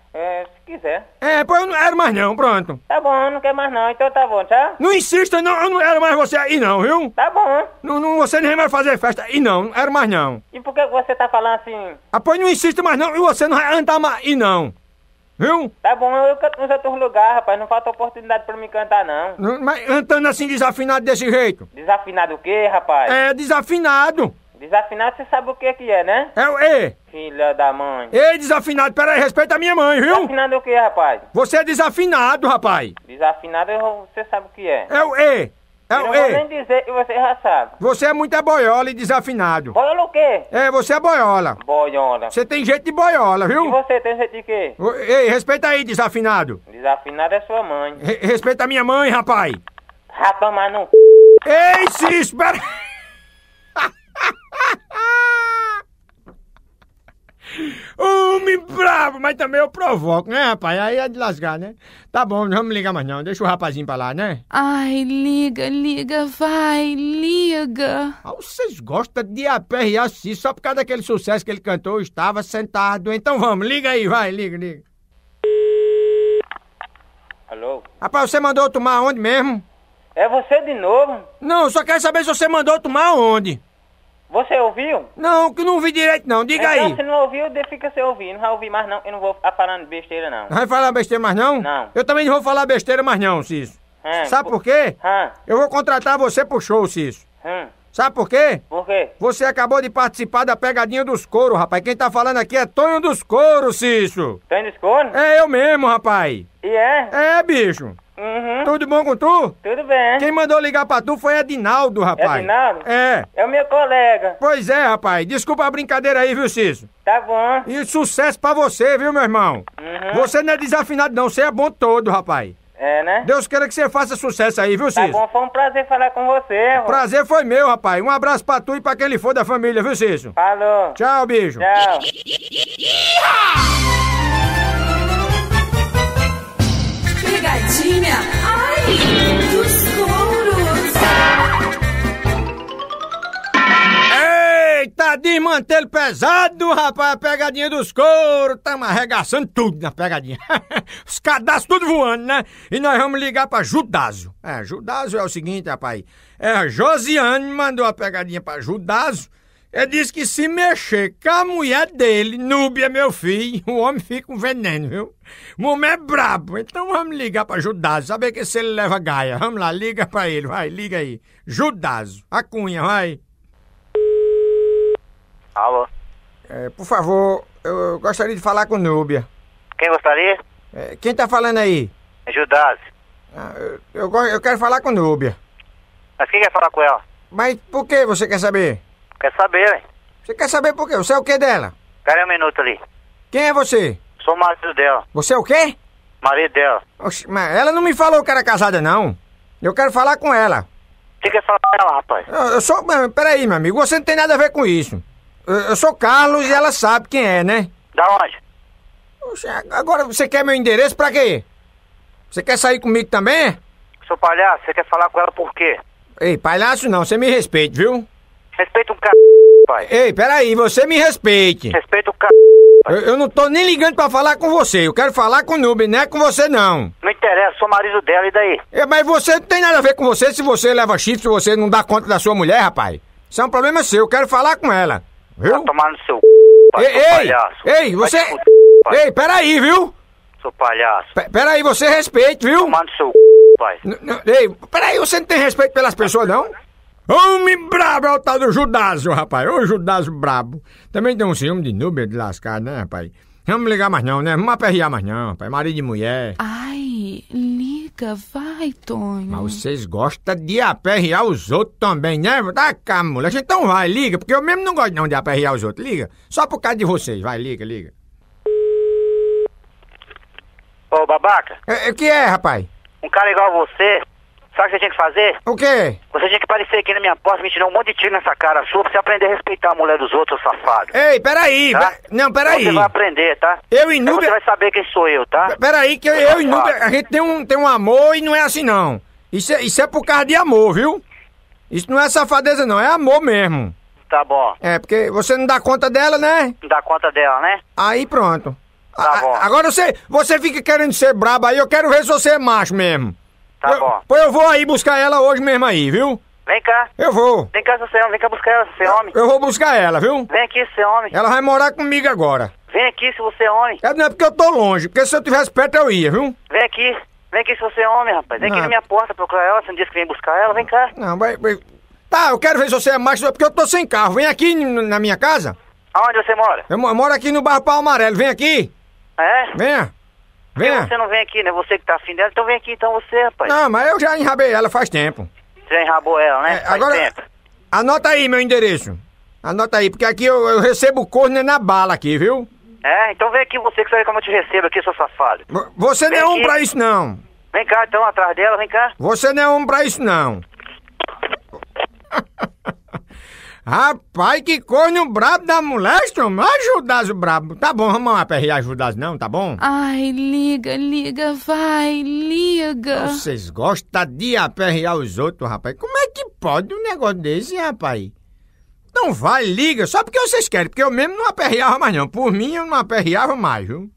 S10: se quiser.
S8: Pois eu não era mais não, pronto.
S10: Tá bom, eu não quero mais não, então tá bom, tchau.
S8: Não insista não, eu não era mais você aí não, viu?
S10: Tá bom.
S8: Não, você nem vai fazer festa aí não era mais não.
S10: E por que você tá falando assim?
S8: Pois não insista mais não, e você não vai andar mais aí não. Viu?
S10: Tá bom, eu canto nos outros lugares, rapaz, não falta oportunidade pra me cantar não.
S8: Mas cantando assim desafinado desse jeito.
S10: Desafinado o quê, rapaz?
S8: É, desafinado.
S10: Desafinado, você sabe o que é, né?
S8: É o E.
S10: Filha da mãe.
S8: Ei, desafinado, peraí, respeita a minha mãe, viu?
S10: Desafinado o que, rapaz?
S8: Você é desafinado, rapaz.
S10: Desafinado, você sabe o que é.
S8: É o E. É o
S10: eu não
S8: E.
S10: vou nem dizer que você já sabe.
S8: Você é muita boiola e desafinado.
S10: Boiola o quê?
S8: É, você é boiola.
S10: Boiola.
S8: Você tem jeito de boiola, viu?
S10: E você tem jeito de quê?
S8: Ei, respeita aí, desafinado.
S10: Desafinado é sua mãe.
S8: Respeita a minha mãe, rapaz.
S10: Rapaz, não.
S8: Ei, Cis, espera. Homem bravo, mas também eu provoco, né, rapaz? Aí é de lascar, né? Tá bom, não vamos ligar mais não. Deixa o rapazinho pra lá, né?
S7: Ai, liga, vai, liga.
S8: Vocês gostam de aperrear assim só por causa daquele sucesso que ele cantou, estava sentado. Então vamos, liga aí, vai, liga.
S10: Alô?
S8: Rapaz, você mandou tomar onde mesmo?
S10: É você de novo?
S8: Não, só quero saber se você mandou tomar onde.
S10: Você ouviu?
S8: Não, que não ouvi direito não, diga
S10: então,
S8: aí.
S10: Se não ouviu, fica sem ouvir. Não vai ouvir mais não, eu não vou ficar falando besteira não.
S8: Não vai falar besteira mais não?
S10: Não.
S8: Eu também não vou falar besteira mais não, Cício. Sabe por quê? Eu vou contratar você pro show, Cício. Sabe por quê?
S10: Por quê?
S8: Você acabou de participar da pegadinha dos coros, rapaz. Quem tá falando aqui é Tonho dos Coros, Cício.
S10: Tonho dos Coros?
S8: É eu mesmo, rapaz.
S10: E é?
S8: É, bicho. Tudo bom com tu?
S10: Tudo bem.
S8: Quem mandou ligar pra tu foi Edinaldo, rapaz.
S10: Edinaldo?
S8: É.
S10: É o meu colega.
S8: Pois é, rapaz. Desculpa a brincadeira aí, viu, Cício?
S10: Tá bom.
S8: E sucesso pra você, viu, meu irmão? Você não é desafinado não, você é bom todo, rapaz.
S10: É, né?
S8: Deus queira que você faça sucesso aí, viu, Cício?
S10: Tá bom, foi um prazer falar com você.
S8: Prazer foi meu, rapaz. Um abraço pra tu e pra quem ele for da família, viu, Cício?
S10: Falou.
S8: Tchau, bicho.
S10: Tchau.
S2: Pegadinha, ai, dos touros.
S8: Eita, desmantelo pesado, rapaz, a pegadinha dos couros. Tamo arregaçando tudo na pegadinha. Os cadastros tudo voando, né? E nós vamos ligar pra Judásio. Judásio é o seguinte, rapaz. A Josiane mandou a pegadinha pra Judásio. Ele disse que se mexer com a mulher dele, Núbia, meu filho, o homem fica um veneno, viu? O homem é brabo. Então vamos ligar pra Judásio, saber que se ele leva gaia. Vamos lá, liga pra ele, vai, liga aí. Judásio, a cunha, vai.
S10: Alô?
S8: Por favor, eu gostaria de falar com Núbia.
S10: Quem gostaria?
S8: Quem tá falando aí?
S10: É Judásio.
S8: Eu quero falar com Núbia.
S10: Mas quem quer falar com ela?
S8: Mas por que você quer saber?
S10: Quer saber, velho?
S8: Você quer saber por quê? Você é o que dela?
S10: Espera aí um minuto ali.
S8: Quem é você?
S10: Sou o marido dela.
S8: Você é o quê?
S10: Marido dela.
S8: Oxe, mas ela não me falou que era casada, não. Eu quero falar com ela.
S10: Quem quer falar com ela, rapaz?
S8: Eu sou... Peraí, meu amigo, você não tem nada a ver com isso. Eu sou Carlos e ela sabe quem é, né?
S10: Da onde?
S8: Oxe, agora você quer meu endereço pra quê? Você quer sair comigo também?
S10: Seu palhaço, você quer falar com ela por quê?
S8: Ei, palhaço não, você me respeite, viu?
S10: Respeita um c... pai.
S8: Ei, peraí, você me respeite.
S10: Respeita o c...
S8: Eu não tô nem ligando pra falar com você, eu quero falar com o Núbia, não é com você não.
S10: Não interessa, sou marido dela, e daí?
S8: Mas você não tem nada a ver com você se você leva chifre, se você não dá conta da sua mulher, rapaz. Isso é um problema seu, eu quero falar com ela. Viu?
S10: Vai tomar no seu c... pai, palhaço.
S8: Ei, você...
S10: Fuder,
S8: ei, peraí, viu?
S10: Seu palhaço.
S8: Peraí, você respeite, viu?
S10: Tomar no seu c... pai.
S8: Ei, peraí, você não tem respeito pelas pessoas, não? Homem brabo é o tal do Judásio, rapaz. Ô, Judásio brabo. Também tem um ciúme de Núbia de lascar, né, rapaz? Não vamos ligar mais não, né? Vamos aperrear mais não, rapaz. Marido de mulher.
S7: Ai, liga, vai, Tonho.
S8: Mas vocês gostam de aperrear os outros também, né? Tá cá, moleque. Então vai, liga, porque eu mesmo não gosto não de aperrear os outros. Liga. Só por causa de vocês. Vai, liga.
S10: Ô, babaca.
S8: O que é, rapaz?
S10: Um cara igual a você, sabe o que você tinha que fazer?
S8: O quê?
S10: Você tinha que aparecer aqui na minha porta, me tirar um monte de tiro nessa cara sua pra você aprender a respeitar a mulher dos outros, seu safado.
S8: Ei, peraí.
S10: Tá?
S8: Não, peraí.
S10: Você vai aprender, tá?
S8: Eu e Núbia...
S10: Você vai saber quem sou eu, tá?
S8: Peraí, que eu e Núbia, a gente tem um amor e não é assim, não. Isso é por causa de amor, viu? Isso não é safadeza, não. É amor mesmo.
S10: Tá bom.
S8: É, porque você não dá conta dela, né?
S10: Não dá conta dela, né?
S8: Aí pronto.
S10: Tá bom.
S8: Agora você fica querendo ser brabo aí, eu quero ver se você é macho mesmo.
S10: Tá bom.
S8: Pois eu vou aí buscar ela hoje mesmo aí, viu?
S10: Vem cá.
S8: Eu vou.
S10: Vem cá, seu homem. Vem cá buscar ela, seu homem.
S8: Eu vou buscar ela, viu?
S10: Vem aqui, seu homem.
S8: Ela vai morar comigo agora.
S10: Vem aqui, se você é homem.
S8: Não é porque eu tô longe, porque se eu tivesse perto eu ia, viu?
S10: Vem aqui. Vem aqui, se você é homem, rapaz. Vem aqui na minha porta procurar ela. Você não disse que vem buscar ela? Vem cá.
S8: Não, vai... Tá, eu quero ver se você é macho, porque eu tô sem carro. Vem aqui na minha casa.
S10: Aonde você mora?
S8: Eu moro aqui no bairro Pau Amarelo. Vem aqui.
S10: É?
S8: Venha.
S10: Venha. Você não vem aqui, né? Você que tá afim dela, então vem aqui, então você, rapaz.
S8: Não, mas eu já enrabei ela faz tempo.
S10: Você enrabou ela, né? Faz
S8: agora,
S10: tempo.
S8: Anota aí meu endereço. Anota aí, porque aqui eu recebo corno na bala aqui, viu?
S10: É, então vem aqui você que sabe como eu te recebo aqui, seu safado.
S8: Você não é
S10: aqui.
S8: um pra isso, não.
S10: Vem cá, então, atrás dela, vem cá.
S8: Você não é um pra isso, não. Rapaz, que corno brabo da mulher, senhor. Ajudar o brabo. Tá bom, vamos lá aperrear ajudar não, tá bom?
S7: Ai, liga, vai, liga.
S8: Vocês gostam de aperrear os outros, rapaz. Como é que pode um negócio desse, rapaz? Então vai, liga, só porque vocês querem, porque eu mesmo não aperreava mais não. Por mim eu não aperreava mais, viu?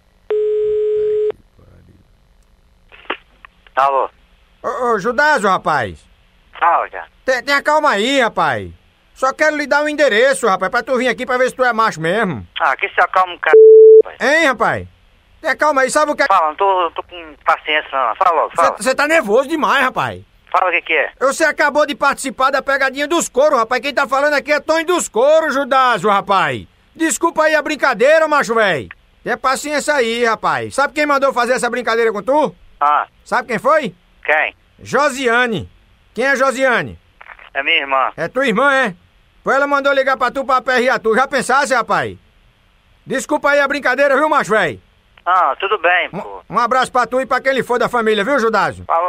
S10: Alô?
S8: Ô, Judásio, rapaz.
S10: Olha.
S8: Tenha calma aí, rapaz. Só quero lhe dar um endereço, rapaz, pra tu vir aqui pra ver se tu é macho mesmo.
S10: Aqui se acalma um c...
S8: Hein, rapaz? Tenha calma aí, sabe o que é...
S10: Fala, não tô com paciência não. Fala logo, fala.
S8: Você tá nervoso demais, rapaz.
S10: Fala o que é.
S8: Você acabou de participar da pegadinha dos coros, rapaz. Quem tá falando aqui é Tonho dos Coros, Judásio, rapaz. Desculpa aí a brincadeira, macho velho. Tenha paciência aí, rapaz. Sabe quem mandou fazer essa brincadeira com tu? Sabe quem foi?
S10: Quem?
S8: Josiane. Quem é Josiane?
S10: É minha irmã.
S8: É tua irmã, é? Foi ela mandou ligar pra tu pra aperrear tu. Já pensasse, rapaz? Desculpa aí a brincadeira, viu, macho velho?
S10: Tudo bem, pô.
S8: Um abraço pra tu e pra quem lhe for da família, viu, Judásio?
S10: Falou.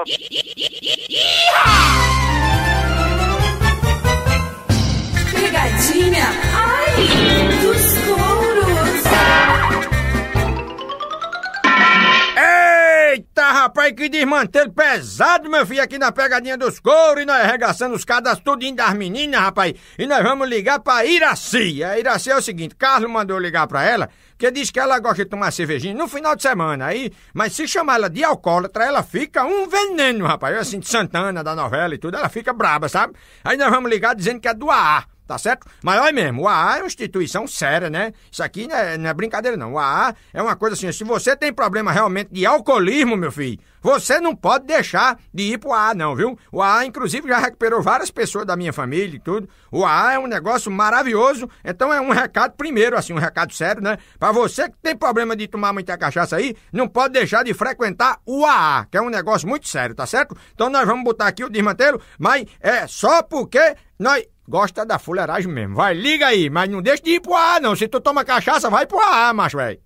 S2: Pegadinha, ai, dos touros.
S8: Eita, Eita, rapaz, que desmantelo pesado, meu filho, aqui na pegadinha dos couros, e nós arregaçando os cadastros tudinho das meninas, rapaz, e nós vamos ligar pra Iraci. A Iraci é o seguinte, Carlos mandou ligar pra ela, que diz que ela gosta de tomar cervejinha no final de semana, aí, mas se chamar ela de alcoólatra, ela fica um veneno, rapaz, assim, de Santana, da novela e tudo, ela fica braba, sabe? Aí nós vamos ligar dizendo que é do AA. Tá certo? Mas olha mesmo, o AA é uma instituição séria, né? Isso aqui não é brincadeira, não. O AA é uma coisa assim, se você tem problema realmente de alcoolismo, meu filho, você não pode deixar de ir pro AA, não, viu? O AA, inclusive, já recuperou várias pessoas da minha família e tudo. O AA é um negócio maravilhoso, então é um recado primeiro, assim, um recado sério, né? Pra você que tem problema de tomar muita cachaça aí, não pode deixar de frequentar o AA, que é um negócio muito sério, tá certo? Então nós vamos botar aqui o desmantelo, mas é só porque nós... gosta da fuleiragem mesmo. Vai, liga aí, mas não deixa de ir pro AA, não. Se tu toma cachaça, vai pro AA, macho, velho.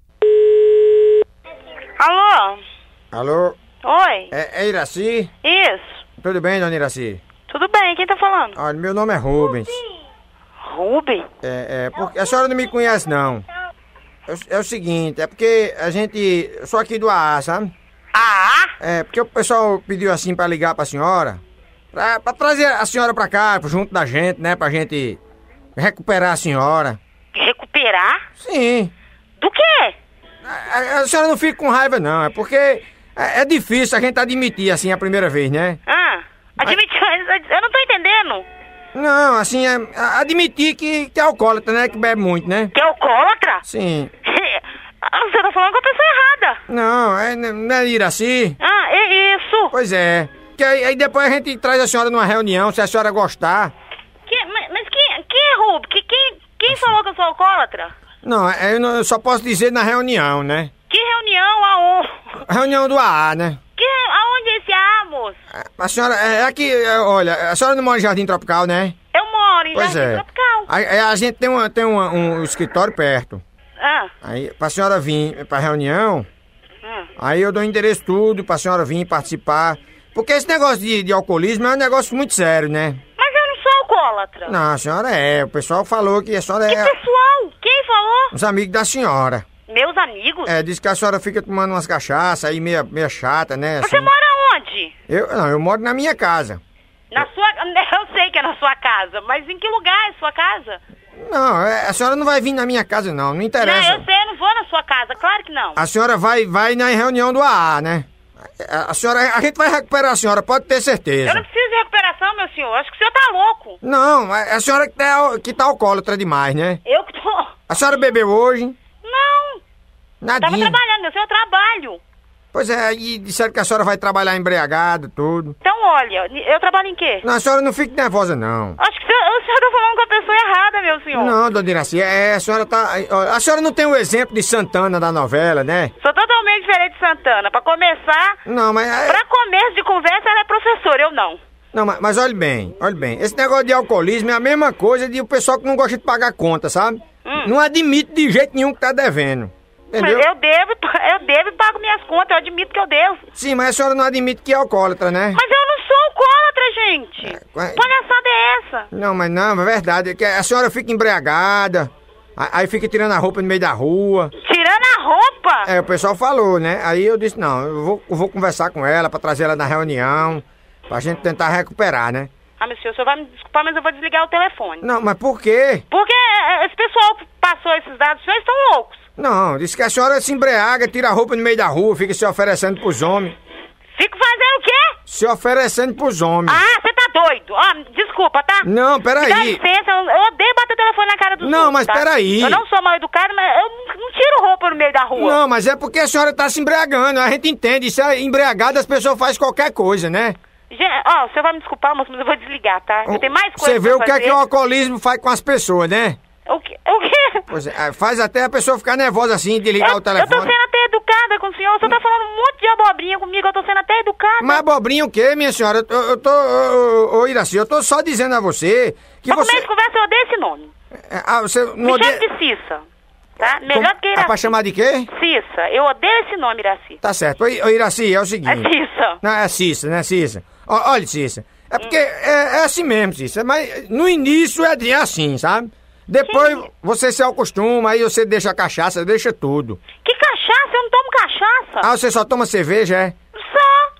S3: Alô?
S8: Alô?
S3: Oi?
S8: É Iraci?
S3: Isso.
S8: Tudo bem, dona Iraci?
S3: Tudo bem, quem tá falando?
S8: Olha, meu nome é Rubens.
S3: Rubens?
S8: Porque a senhora não me conhece, não. É o seguinte, é porque eu sou aqui do AA, sabe?
S3: AA?
S8: É, porque o pessoal pediu assim pra ligar pra senhora. Pra trazer a senhora pra cá, junto da gente, né? Pra gente recuperar a senhora.
S3: Recuperar?
S8: Sim.
S3: Do quê?
S8: A senhora não fica com raiva, não. É porque é difícil a gente admitir, assim, a primeira vez, né?
S3: Admitir? Eu não tô entendendo.
S8: Não, assim, admitir que é alcoólatra, né? Que bebe muito, né?
S3: Que é alcoólatra?
S8: Sim.
S3: Você tá falando com a pessoa errada.
S8: Não é Iraci?
S3: É isso.
S8: Pois é. Que aí depois a gente traz a senhora numa reunião, se a senhora gostar.
S3: Mas quem é Rubens? Quem falou que eu sou alcoólatra?
S8: Não, eu só posso dizer na reunião, né?
S3: Que reunião? Aonde?
S8: Reunião do AA, né?
S3: Aonde é esse AA, moço?
S8: A senhora, aqui, olha, a senhora não mora em Jardim Tropical, né?
S3: Eu moro em Jardim Tropical.
S8: A gente tem um escritório perto. Aí, pra senhora vir pra reunião, aí eu dou o endereço tudo pra senhora vir participar. Porque esse negócio de alcoolismo é um negócio muito sério, né?
S3: Mas eu não sou alcoólatra.
S8: Não, a senhora é. O pessoal falou que a senhora é...
S3: Que pessoal? Quem falou?
S8: Os amigos da senhora.
S3: Meus amigos?
S8: Diz que a senhora fica tomando umas cachaças aí meia chata, né?
S3: Você
S8: assim.
S3: mora onde?
S8: Eu moro na minha casa.
S3: Eu sei que é na sua casa, mas em que lugar é sua casa?
S8: Não, a senhora não vai vir na minha casa, não interessa.
S3: Não, eu sei, eu não vou na sua casa, claro que não.
S8: A senhora vai na reunião do AA, né? A gente vai recuperar a senhora, pode ter certeza.
S3: Eu não preciso de recuperação, meu senhor. Acho que o senhor tá louco.
S8: Não, a senhora que tá alcoólatra demais, né?
S3: Eu que tô...
S8: A senhora bebeu hoje?
S3: Não.
S8: Nadinha.
S3: Eu tava trabalhando, meu senhor, eu trabalho.
S8: Pois é, e disseram que a senhora vai trabalhar embriagada, tudo.
S3: Então, olha, eu trabalho em quê?
S8: Não, a senhora não fique nervosa, não.
S3: Acho que o senhor tá falando com a pessoa errada, meu senhor.
S8: Não, dona Iraci, a senhora tá... A senhora não tem o exemplo de Santana da novela, né?
S3: Sou totalmente diferente de Santana. Pra começar...
S8: Não, mas...
S3: Pra começo de conversa, ela é professora, eu não.
S8: Não, mas olhe bem. Esse negócio de alcoolismo é a mesma coisa de o pessoal que não gosta de pagar conta, sabe? Não admite de jeito nenhum que tá devendo. Entendeu?
S3: Mas eu devo e pago minhas contas, eu admito que eu devo.
S8: Sim, mas a senhora não admite que é alcoólatra, né?
S3: Mas eu não sou alcoólatra, gente. Palhaçada é essa?
S8: Não, mas é verdade. Que a senhora fica embriagada, aí fica tirando a roupa no meio da rua.
S3: Tirando a roupa?
S8: O pessoal falou, né? Aí eu disse, não, eu vou conversar com ela pra trazer ela na reunião, pra gente tentar recuperar, né?
S3: Meu senhor, o senhor vai me desculpar, mas eu vou desligar o telefone.
S8: Não, mas por quê?
S3: Porque esse pessoal que passou esses dados, os senhores estão loucos.
S8: Não, disse que a senhora se embriaga, tira a roupa no meio da rua, fica se oferecendo pros homens.
S3: Fico fazendo o quê?
S8: Se oferecendo pros homens.
S3: Você tá doido. Desculpa, tá?
S8: Não, peraí.
S3: Dá licença, eu odeio bater o telefone na cara dos outros.
S8: Não, mas
S3: tá?
S8: peraí.
S3: Eu não sou mal educado, mas eu não tiro roupa no meio da rua.
S8: Não, mas é porque a senhora tá se embriagando, a gente entende. Isso é embriagado, as pessoas fazem qualquer coisa, né?
S3: O senhor vai me desculpar, moço, mas eu vou desligar, tá? Eu tenho mais coisa
S8: Você vê
S3: pra
S8: o que
S3: fazer.
S8: é que o alcoolismo faz com as pessoas, né?
S3: O quê?
S8: Pois é, faz até a pessoa ficar nervosa assim, de ligar o telefone.
S3: Eu tô sendo até educada com o senhor. O senhor tá falando um monte de abobrinha comigo, eu tô sendo até educada.
S8: Mas abobrinha o quê, minha senhora? Eu tô... Ô, Iraci, eu tô só dizendo a você que
S3: pra
S8: você...
S3: começo de conversa, eu odeio esse nome.
S8: Você não
S3: Me
S8: odeia...
S3: chama de Cissa, tá? Melhor do que Iraci.
S8: Pra chamar de quê?
S3: Cissa. Eu odeio esse nome, Iraci.
S8: Tá certo. Ô, Iraci, é o seguinte...
S3: É Cissa.
S8: Não, é Cissa, né, Cissa? Olha, Cissa, é porque é assim mesmo, Cissa, mas no início é assim, sabe? Depois você se acostuma, aí você deixa a cachaça, deixa tudo.
S3: Que cachaça? Eu não tomo cachaça.
S8: Você só toma cerveja, é?
S3: Só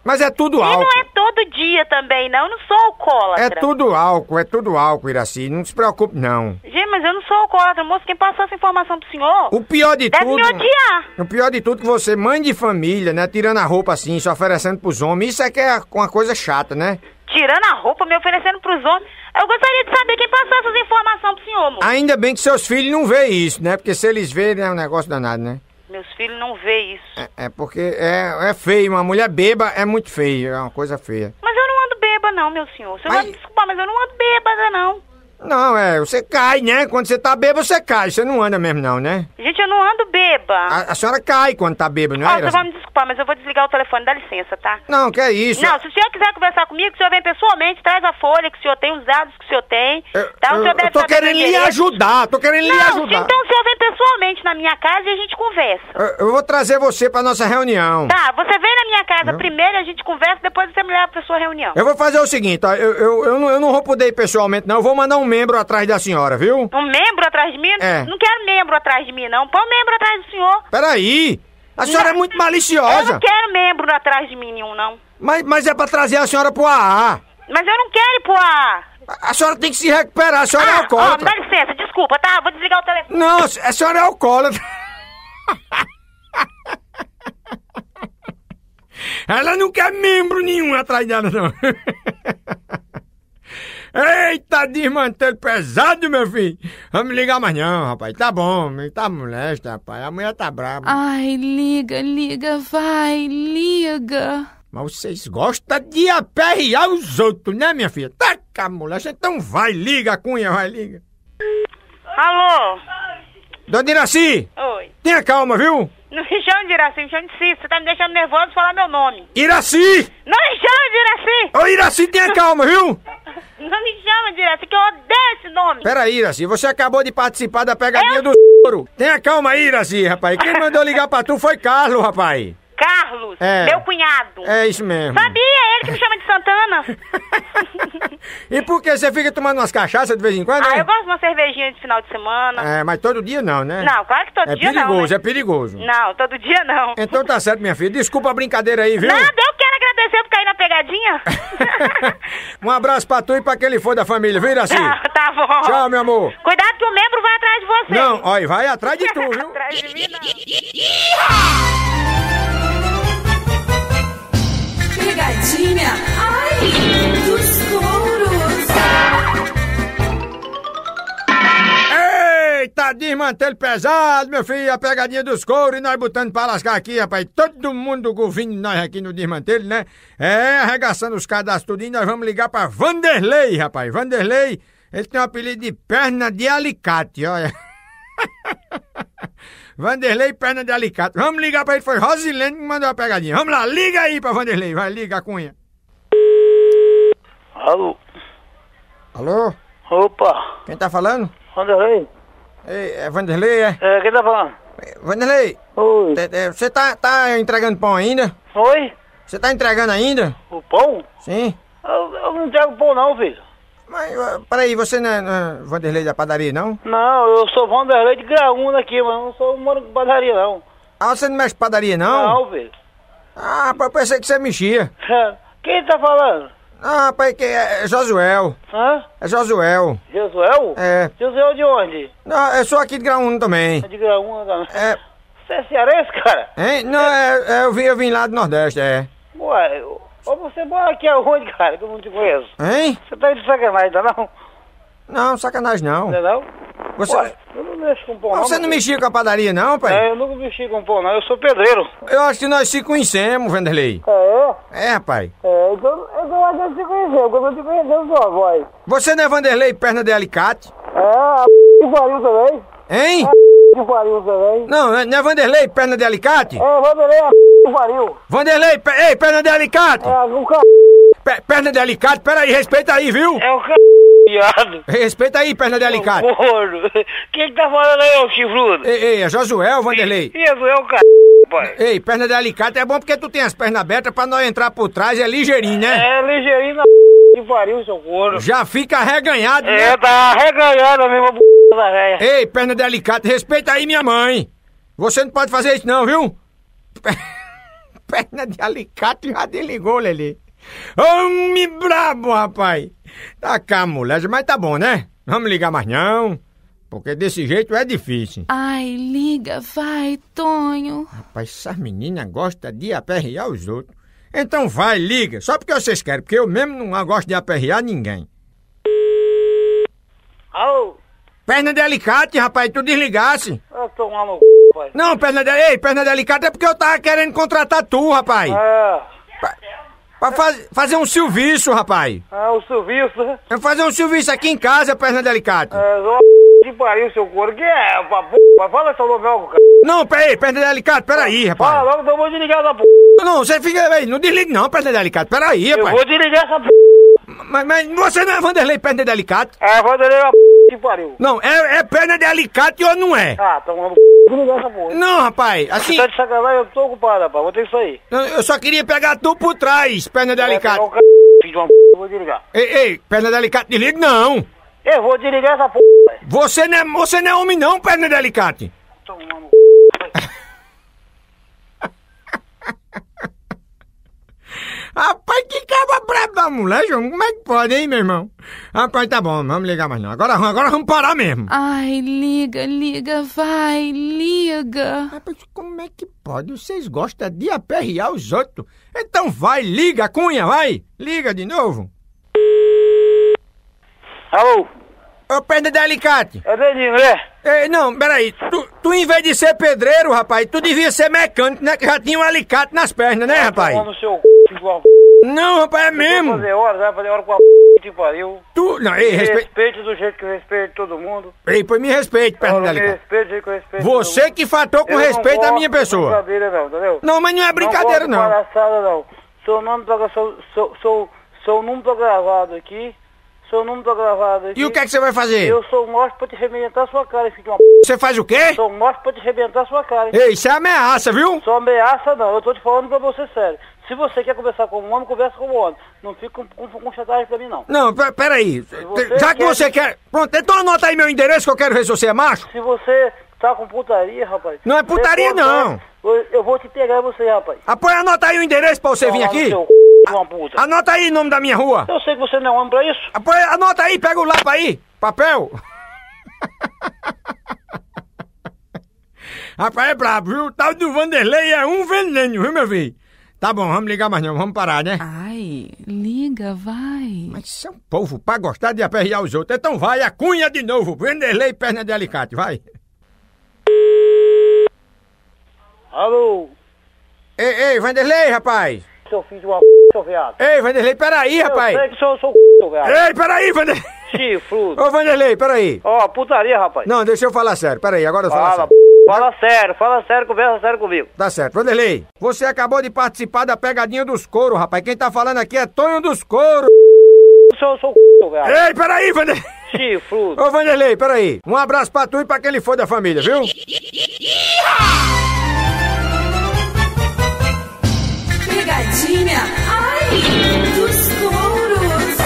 S8: Mas é tudo
S3: E
S8: álcool.
S3: não é todo dia também, não. Eu não sou alcoólatra.
S8: É tudo álcool, Iraci. Não se preocupe, não.
S3: Gente, mas eu não sou alcoólatra, moço. Quem passou essa informação pro senhor
S8: O pior de
S3: deve
S8: tudo...
S3: me odiar.
S8: O pior de tudo que você, mãe de família, né? Tirando a roupa assim, se oferecendo pros homens. Isso é que é uma coisa chata, né?
S3: Tirando a roupa, me oferecendo pros homens. Eu gostaria de saber quem passou essas informações pro senhor, moço.
S8: Ainda bem que seus filhos não veem isso, né? Porque se eles verem é um negócio danado, né?
S3: Meus filhos não veem isso.
S8: É porque é feio. Uma mulher bêbada é muito feio. É uma coisa feia.
S3: Mas eu não ando bêbada, não, meu senhor. O senhor vai me desculpar, mas eu não ando bêbada, não.
S8: Não, você cai, né? Quando você tá bêbado, você cai. Você não anda mesmo, não, né?
S3: Gente, eu não ando bêbada.
S8: A senhora cai quando tá bêbado, não é?
S3: Ó, você vai me desculpar, mas eu vou desligar o telefone, dá licença, tá?
S8: Não, que é isso?
S3: Não, se o senhor quiser conversar comigo, o senhor vem pessoalmente, traz a folha que o senhor tem, os dados que o senhor tem. Tá? O senhor deve
S8: eu tô
S3: saber
S8: querendo
S3: meu
S8: lhe
S3: endereço.
S8: ajudar,
S3: Não, então o senhor vem pessoalmente na minha casa e a gente conversa.
S8: Eu vou trazer você pra nossa reunião.
S3: Tá, você vem na minha casa primeiro, a gente conversa, depois você me leva pra sua reunião.
S8: Eu vou fazer o seguinte, ó, eu não vou poder ir pessoalmente, não. Eu vou mandar um membro atrás da senhora, viu?
S3: Um membro atrás de mim?
S8: É.
S3: Não quero membro atrás de mim, não. Põe um membro atrás do senhor.
S8: Peraí, a senhora é muito maliciosa.
S3: Eu não quero membro atrás de mim nenhum, não.
S8: Mas é pra trazer a senhora pro AA.
S3: Mas eu não quero ir pro AA.
S8: A senhora tem que se recuperar, a senhora é
S3: Ó,
S8: alcoólatra.
S3: dá licença, desculpa, tá? Vou desligar o telefone.
S8: Não, a senhora é alcoólatra. Ela não quer membro nenhum atrás dela, não. Eita, desmantelho pesado, meu filho. Vamos ligar amanhã, rapaz. Tá bom, tá moleste, rapaz. A mulher tá brava.
S7: Ai, liga, vai, liga.
S8: Mas vocês gostam de aperrear os outros, né, minha filha? Taca, moleste. Então vai, liga, Cunha, vai, liga.
S3: Alô?
S8: Dona Iraci,
S3: Oi.
S8: tenha calma, viu?
S3: Não me chama de Iraci, me chama de Cícero. Você tá me deixando nervoso de falar meu nome.
S8: Iraci!
S3: Não me chama de Iraci!
S8: Ô, Iraci, tenha calma, viu?
S3: Não me chama de Iraci, que eu odeio esse nome.
S8: Peraí, Iraci, você acabou de participar da pegadinha do ouro. Tenha calma aí, Iraci, rapaz. Quem mandou ligar pra tu foi Carlos, rapaz.
S3: Carlos,
S8: É.
S3: meu cunhado.
S8: É isso mesmo.
S3: Sabia, ele que me chama de Santana.
S8: E por que você fica tomando umas cachaças de vez em quando?
S3: Ah,
S8: hein?
S3: eu gosto de uma cervejinha de final de semana.
S8: É, mas todo dia não, né?
S3: Não, claro que todo dia não.
S8: Perigoso,
S3: né?
S8: é perigoso.
S3: Não, todo dia não.
S8: Então tá certo, minha filha. Desculpa a brincadeira aí, viu?
S3: Nada, eu quero agradecer por cair na pegadinha.
S8: Um abraço pra tu e pra aquele for da família, viu, Iraci?
S3: Tá bom.
S8: Tchau, meu amor.
S3: Cuidado que o membro vai atrás de você.
S8: Não, olha, vai atrás de tu, viu?
S3: Atrás de mim, não.
S2: Pegadinha, ai, dos touros.
S8: Eita, desmantelho pesado, meu filho, a pegadinha dos couros e nós botando pra lascar aqui, rapaz. Todo mundo ouvindo nós aqui no desmantelho, né? Arregaçando os cadastros tudinho, nós vamos ligar pra Vanderlei, rapaz. Vanderlei, ele tem um apelido de perna de alicate, olha. Vanderlei, perna de alicate. Vamos ligar pra ele, foi Rosilene que mandou a pegadinha. Vamos lá, liga aí pra Vanderlei, vai, liga, Cunha.
S9: Alô?
S8: Alô?
S9: Opa,
S8: Quem tá falando?
S9: Vanderlei?
S8: Ei, é Vanderlei, é?
S9: É, quem tá falando?
S8: Vanderlei,
S9: Oi.
S8: você tá entregando pão ainda?
S9: Oi?
S8: Você tá entregando ainda?
S9: O pão?
S8: Sim.
S9: Eu não entrego pão não, filho.
S8: Mas, peraí, você não é Vanderlei da padaria, não?
S9: Não, eu sou Vanderlei de Graúna aqui, mas não sou moro com padaria não.
S8: Ah, você não mexe com padaria, não?
S9: Não, filho.
S8: Ah, eu pensei que você mexia.
S9: Quem tá falando?
S8: Ah, rapaz, que é Josuel.
S9: Hã?
S8: É Josuel.
S9: Josuel?
S8: É.
S9: Josuel de onde?
S8: Não, eu sou aqui de Graúna também.
S9: É de Graúna também.
S8: É.
S9: Você é cearense, cara?
S8: Hein? Não, eu vim lá do Nordeste, é.
S9: Ué, você mora aqui aonde, cara, que eu não te conheço?
S8: Hein?
S9: Você tá de sacanagem, tá não?
S8: Não, sacanagem não.
S9: Não é não?
S8: Você,
S9: Ué, eu não mexo com pão não.
S8: você não mexia com a padaria, não, pai?
S9: É, eu nunca mexi com pão não, eu sou pedreiro.
S8: Eu acho que nós se conhecemos, Vanderlei.
S9: É,
S8: rapaz.
S9: então a gente se conheceu, quando eu te conheceu sua voz.
S8: Você não é Vanderlei perna de alicate?
S9: A que pariu também.
S8: Hein?
S9: Que pariu também.
S8: Não é Vanderlei perna de alicate?
S9: Vanderlei que pariu.
S8: Vanderlei, ei, perna de alicate!
S9: O
S8: Perna de alicate, peraí, respeita aí, viu?
S9: É o viado.
S8: Respeita aí, perna de alicate.
S9: Gordo. Quem tá falando aí, ô chifrudo?
S8: Ei, é Josuel, Vanderlei.
S9: Josuel, pai.
S8: Ei, perna de alicate é bom porque tu tem as pernas abertas pra nós entrar por trás, é ligeirinho, né?
S9: É ligeirinho na que pariu, seu gordo.
S8: Já fica arreganhado, né?
S9: Tá arreganhado a mesma da velha.
S8: Ei, perna de alicate, respeita aí minha mãe. Você não pode fazer isso não, viu? Perna de alicate já desligou, Lelê. Homem brabo, rapaz. Tá cá, mulher, mas tá bom, né? Vamos ligar mais não, porque desse jeito é difícil.
S7: Ai, liga, vai, Tonho.
S8: Rapaz, essas meninas gostam de aperrear os outros. Então vai, liga, só porque vocês querem, porque eu mesmo não gosto de aperrear ninguém.
S9: Alô?
S8: Perna de alicate, rapaz, tu desligasse.
S9: Eu tô maluco, pai.
S8: Não, perna de alicate é porque eu tava querendo contratar tu, rapaz. Pra fazer um serviço, rapaz.
S9: O serviço, né?
S8: Eu fazer um serviço aqui em casa, perna de alicate.
S9: Que pariu, seu couro, que é, mas fala seu nome logo, cara.
S8: Não, peraí, perna de alicate, peraí, rapaz.
S9: Fala logo, então eu vou desligar essa p***.
S8: Não, você fica aí, não desligue não, perna de alicate, peraí, rapaz.
S9: Eu vou desligar essa p***.
S8: Mas você não é Vanderlei perna de alicate?
S9: É, Vanderlei é uma p***, que pariu.
S8: Não, é perna de alicate ou não é?
S9: Ah, então vamos desligar essa p***.
S8: Não, rapaz, assim...
S9: Você tá de sacanagem, eu tô ocupado, rapaz, vou ter que sair.
S8: Eu só queria pegar tu por trás, perna de alicate.
S9: Filho de uma p***, eu vou desligar.
S8: Ei, perna de alicate, desligue não.
S9: Eu vou desligar essa p***, velho.
S8: Você não é homem não, perna de alicate. Rapaz, que cabra brabo da mulher, João. Como é que pode, hein, meu irmão? Rapaz, tá bom, vamos ligar mais não. Agora vamos parar mesmo.
S7: Ai, liga, vai, liga.
S8: Rapaz, como é que pode? Vocês gostam de aperrear os outros. Então vai, liga, Cunha, vai. Liga de novo.
S9: Alô?
S8: Ô, perna de alicate.
S9: É Dedinho, né?
S8: Ei, não, peraí. Tu em vez de ser pedreiro, rapaz, tu devia ser mecânico, né? Que já tinha um alicate nas pernas, né, rapaz?
S9: No seu
S8: Não, rapaz, é mesmo.
S9: Vai fazer hora com a que pariu.
S8: Não, ei,
S9: respeite do jeito que eu respeito todo mundo.
S8: Ei, pois me respeite, perna de alicate.
S9: Respeite do jeito que eu respeito.
S8: Você que fatou com respeito a minha pessoa.
S9: Não é brincadeira não, entendeu?
S8: Não, mas não é brincadeira não.
S9: Não palhaçada não. Seu nome tá gravado aqui.
S8: E o que é que você vai fazer?
S9: Eu sou morto pra te arrebentar sua cara, filho de uma p***.
S8: Você faz o quê?
S9: Sou morto pra te arrebentar sua cara.
S8: Ei, isso é ameaça, viu?
S9: Só ameaça não, eu tô te falando pra você sério. Se você quer conversar com um homem, conversa com um homem. Não fica com chantagem pra mim, não.
S8: Não, peraí. Já que você quer... Pronto, então anota aí meu endereço que eu quero ver se você é macho.
S9: Se você tá com putaria, rapaz...
S8: Não é putaria, não.
S9: Eu vou te pegar você, rapaz.
S8: Apoia, anota aí o endereço pra você vir aqui.
S9: Uma puta.
S8: Anota aí o nome da minha rua.
S9: Eu sei que você não é homem pra isso.
S8: Apoia, anota aí, pega o lápis aí. Papel. Rapaz, é brabo, viu? O tal do Vanderlei é um veneno, viu, meu filho? Tá bom, vamos ligar mais não, vamos parar, né?
S7: Ai, liga, vai.
S8: Mas isso é um povo pra gostar de aperrear os outros. Então vai, a Cunha de novo. Vanderlei, perna de alicate, vai.
S9: Alô?
S8: Ei, Vanderlei, rapaz.
S9: Seu filho de uma seu viado.
S8: Ei, Vanderlei, peraí, rapaz.
S9: Eu sei que sou seu viado.
S8: Ei, peraí, Vanderlei.
S9: Chifrudo.
S8: Ô, Vanderlei, peraí.
S9: Ó, putaria, rapaz.
S8: Não, deixa eu falar sério, peraí, agora eu falo sério.
S9: Fala sério, conversa sério comigo.
S8: Tá certo. Vanderlei, você acabou de participar da pegadinha dos couro, rapaz. Quem tá falando aqui é Tonho dos Couro.
S9: Sou viado.
S8: Ei, peraí, Vanderlei.
S9: Chifrudo.
S8: Ô, Vanderlei, peraí. Um abraço pra tu e pra quem ele for da família, viu?
S2: Pegadinha, ai, dos touros.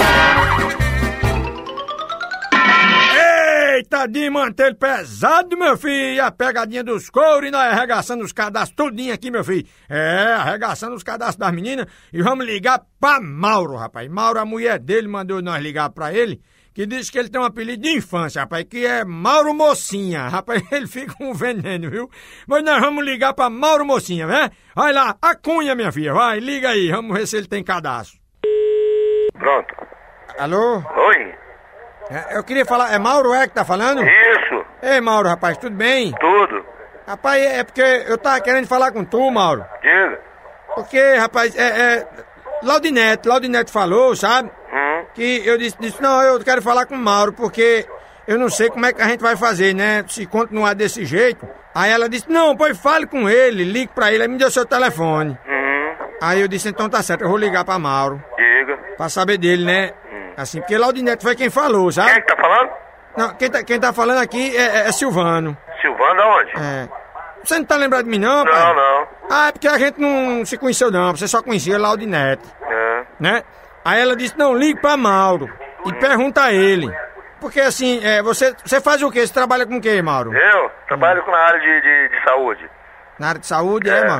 S8: Eita, de manter pesado, meu filho. A pegadinha dos couros e nós arregaçando os cadastros tudinho aqui, meu filho. Arregaçando os cadastros das meninas e vamos ligar pra Mauro, rapaz. Mauro, a mulher dele mandou nós ligar pra ele, que disse que ele tem um apelido de infância, rapaz, que é Mauro Mocinha. Rapaz, ele fica um veneno, viu? Mas nós vamos ligar pra Mauro Mocinha, né? Vai lá, a Cunha, minha filha, vai, liga aí, vamos ver se ele tem cadastro.
S11: Pronto.
S8: Alô?
S11: Oi?
S8: Eu queria falar, é Mauro que tá falando?
S11: Isso.
S8: Ei, Mauro, rapaz, tudo bem?
S11: Tudo.
S8: Rapaz, é porque eu tava querendo falar com tu, Mauro.
S11: Diga.
S8: Porque, rapaz, Laudinete falou, sabe? Que eu disse, não, eu quero falar com o Mauro, porque eu não sei como é que a gente vai fazer, né? Se continuar desse jeito. Aí ela disse, não, pois fale com ele, ligue pra ele, aí me deu seu telefone. Aí eu disse, então tá certo, eu vou ligar pra Mauro.
S11: Diga.
S8: Pra saber dele, né? Assim, porque Laudinete foi quem falou, sabe?
S11: Quem é que tá falando?
S8: Não, quem tá falando aqui é Silvano.
S11: Silvano aonde?
S8: Você não tá lembrado de mim, não, pai?
S11: Não.
S8: Ah, é porque a gente não se conheceu, não. Você só conhecia Laudinete. Né? Aí ela disse, não, ligue pra Mauro e pergunta a ele. Porque assim, você faz o quê? Você trabalha com o quê, Mauro?
S11: Eu trabalho na área de saúde.
S8: Na área de saúde, mano?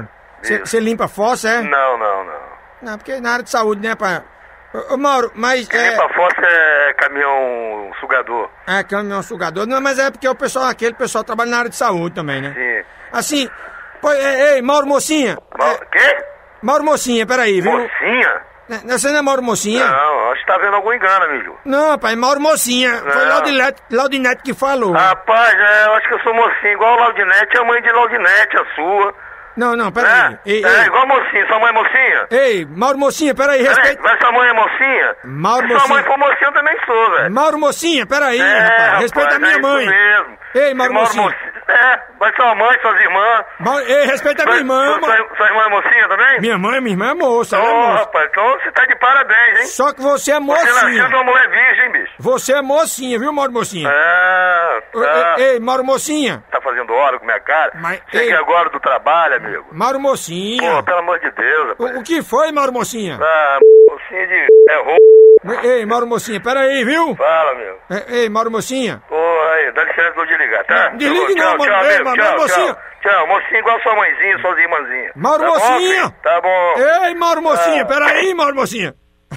S8: Você limpa a fossa, é?
S11: Não.
S8: Não, porque na área de saúde, né, pai? Ô Mauro, mas
S11: Limpa a fossa é caminhão sugador.
S8: É, caminhão sugador. Não, mas é porque aquele pessoal trabalha na área de saúde também, né?
S11: Sim.
S8: Assim, pô, ei, Mauro Mocinha.
S11: Quê?
S8: Mauro Mocinha, peraí, viu?
S11: Mocinha?
S8: Você não é Mauro Mocinha?
S11: Não, acho que tá vendo algum engano, amigo.
S8: Não, rapaz, Mauro Mocinha.
S11: Não.
S8: Foi Laudinete que falou.
S11: Rapaz, eu acho que eu sou mocinho, igual o Laudinete, a mãe de Laudinete, a sua.
S8: Não, peraí.
S11: Igual mocinho, sua mãe é mocinha?
S8: Ei, Mauro Mocinha, peraí, respeita.
S11: Mas sua mãe é mocinha?
S8: Mauro
S11: Se
S8: Mocinha.
S11: sua mãe for mocinha, eu também sou, velho.
S8: Mauro Mocinha, peraí, rapaz. Respeita a minha mãe.
S11: É isso mesmo.
S8: Ei, Mauro Mocinha.
S11: Vai sua mãe, suas irmãs.
S8: Ei, respeita a minha irmã.
S11: Sua irmã é mocinha também?
S8: Minha irmã é moça, ela é moça.
S11: Rapaz, então você tá de parabéns, hein?
S8: Só que você é mocinha.
S11: Você nasceu de uma mulher virgem, bicho.
S8: Você é mocinha, viu, Mauro Mocinha?
S11: Tá.
S8: Ei, Mauro Mocinha.
S11: Tá fazendo hora com minha cara? Cheguei agora do trabalho, amigo.
S8: Mauro Mocinha.
S11: Pô, pelo amor de Deus, rapaz.
S8: O que foi, Mauro Mocinha?
S11: Mocinha de roubo.
S8: Ei, Mauro Mocinha, peraí, viu?
S11: Fala, meu.
S8: Ei, Mauro Mocinha.
S11: Pô, aí, dá licença pra eu desligar, tá?
S8: Desligue não, mano.
S11: Tchau, amigo.
S8: Mauro Mocinha.
S11: Tchau, mocinha igual sua mãezinha, suas irmãzinhas.
S8: Mauro Mocinha.
S11: Tá bom.
S8: Ei, Mauro Mocinha, peraí, Mauro Mocinha.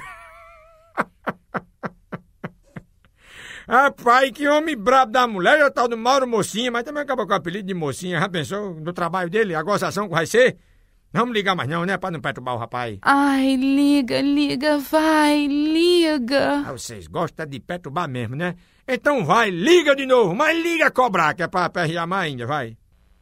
S8: Rapaz, que homem brabo da mulher, é o tal do Mauro Mocinha, mas também acabou com o apelido de Mocinha. Já pensou no trabalho dele, a gozação que vai ser? Não vamos ligar mais não, né, pra não perturbar o rapaz.
S7: Ai, liga, vai, liga.
S8: Vocês gostam de perturbar mesmo, né? Então vai, liga de novo, mas liga a cobrar, que é pra perrear mais ainda, vai.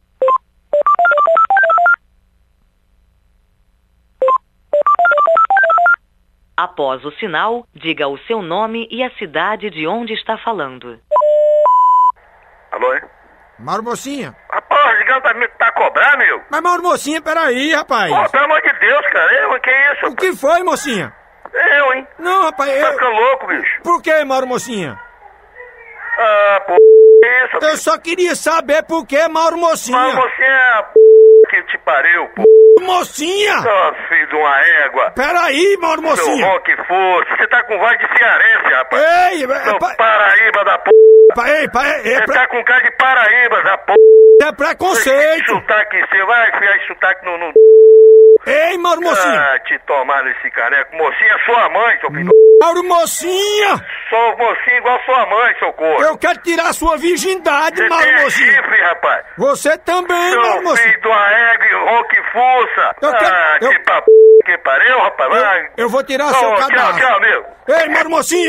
S5: Após o sinal, diga o seu nome e a cidade de onde está falando.
S11: Alô, hein?
S8: Mauro Mocinha.
S11: Rapaz, ligando pra mim, tá a cobrar, meu?
S8: Mas Mauro Mocinha, peraí, rapaz.
S11: Pô, pelo amor de Deus, cara, que é isso?
S8: O que foi, Mocinha?
S11: Eu, hein?
S8: Não, rapaz,
S11: Tá ficando louco, bicho?
S8: Por que, Mauro Mocinha?
S11: Pô, que isso?
S8: Eu só queria saber por que, Mauro Mocinha.
S11: Mauro Mocinha é a que te pariu, pô.
S8: Mocinha!
S11: Filho de uma égua.
S8: Peraí, Mauro Mocinha.
S11: Seu rock fosse. Você tá com voz de cearense, rapaz.
S8: Ei,
S11: Seu Paraíba da p***. Você tá com cara de Paraíba da p***.
S8: É preconceito.
S11: Esse sotaque seu, vai enfiar esse sotaque no...
S8: Ei, Mauro Mocinha.
S11: Te tomar nesse caneco. Mocinha é sua mãe, seu filho.
S8: Mauro Mocinha.
S11: Sou mocinho igual sua mãe, seu corpo.
S8: Eu quero tirar sua virgindade,
S11: Você
S8: Mauro
S11: tem
S8: Mocinha.
S11: chifre, rapaz.
S8: Você também, Mauro Mocinha.
S11: Seu filho de uma égua e rock fuça. Que pariu, rapaz. Vai.
S8: Eu vou tirar seu cadastro.
S11: Tchau, amigo.
S8: Ei, Mauro Mocinha.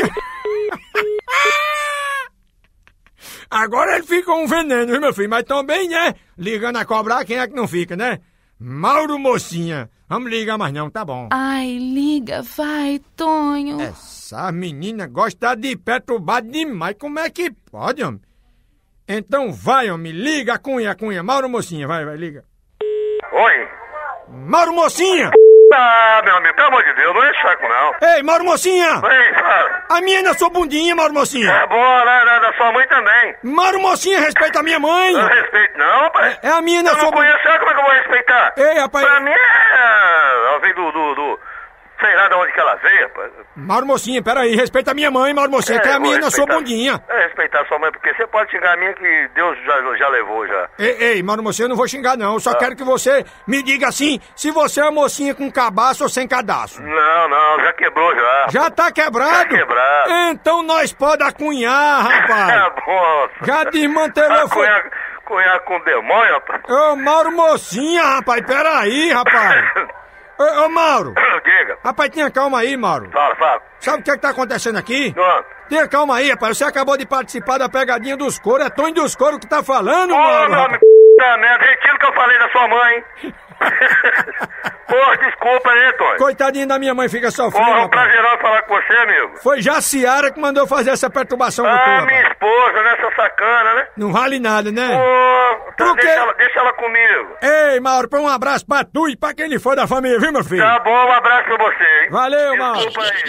S8: Agora ele fica um veneno, viu, meu filho? Mas também, né? Ligando a cobrar, quem é que não fica, né? Mauro Mocinha. Vamos ligar mais não, tá bom.
S7: Ai, liga, vai, Tonho.
S8: Essa menina gosta de perturbar demais. Como é que pode, homem? Então vai, homem. Liga, Cunha. Mauro Mocinha, vai, liga.
S11: Oi.
S8: Mauro Mocinha.
S11: Meu amigo, pelo amor de Deus, não é saco, não.
S8: Ei, Mauro Mocinha.
S11: Ei, fala.
S8: A minha é na sua bundinha, Mauro Mocinha.
S11: É boa, da sua mãe também.
S8: Mauro Mocinha, respeita a minha mãe.
S11: Não respeito não, rapaz.
S8: É a minha na sua
S11: bundinha. Eu não conheço ela, como é que eu vou respeitar?
S8: Ei, rapaz.
S11: Pra mim ela veio do... Sei lá de onde que ela veio, rapaz.
S8: Mauro Mocinha, peraí, respeita a minha mãe, Mauro Mocinha, que é a minha na sua bundinha.
S11: Respeitar sua mãe, porque você pode xingar a minha que Deus já levou, já.
S8: Ei, Mauro Mocinha, eu não vou xingar não, eu só quero que você me diga assim, se você é uma mocinha com cabaço ou sem cadastro.
S11: Não, já quebrou já.
S8: Já tá quebrado?
S11: Já quebrado.
S8: Então nós pode acunhar, rapaz.
S11: É bom.
S8: Já desmantelou...
S11: Cunhar com demônio, rapaz.
S8: Ô, Mauro Mocinha, rapaz, peraí, rapaz. Ô, Mauro.
S11: Diga.
S8: Rapaz, tenha calma aí, Mauro.
S11: Fala.
S8: Sabe o que tá acontecendo aqui?
S11: Não.
S8: Tenha calma aí, rapaz. Você acabou de participar da pegadinha dos coros. É Tonho dos Coros que tá falando,
S11: Mauro.
S8: Mauro.
S11: Merda, retiro o que eu falei da sua mãe, hein? Porra, desculpa aí, Tonho.
S8: Coitadinha da minha mãe, fica sofrendo.
S11: Porra, é um prazerão falar com você, amigo.
S8: Foi Jaciara que mandou fazer essa perturbação com tu,
S11: minha
S8: rapaz.
S11: esposa, né? Essa sacana, né?
S8: Não vale nada, né?
S11: Então deixa ela comigo.
S8: Ei, Mauro, põe um abraço pra tu e pra quem lhe for da família, viu, meu filho?
S11: Tá bom, um abraço pra você, hein?
S8: Valeu, Mauro.
S11: Desculpa aí.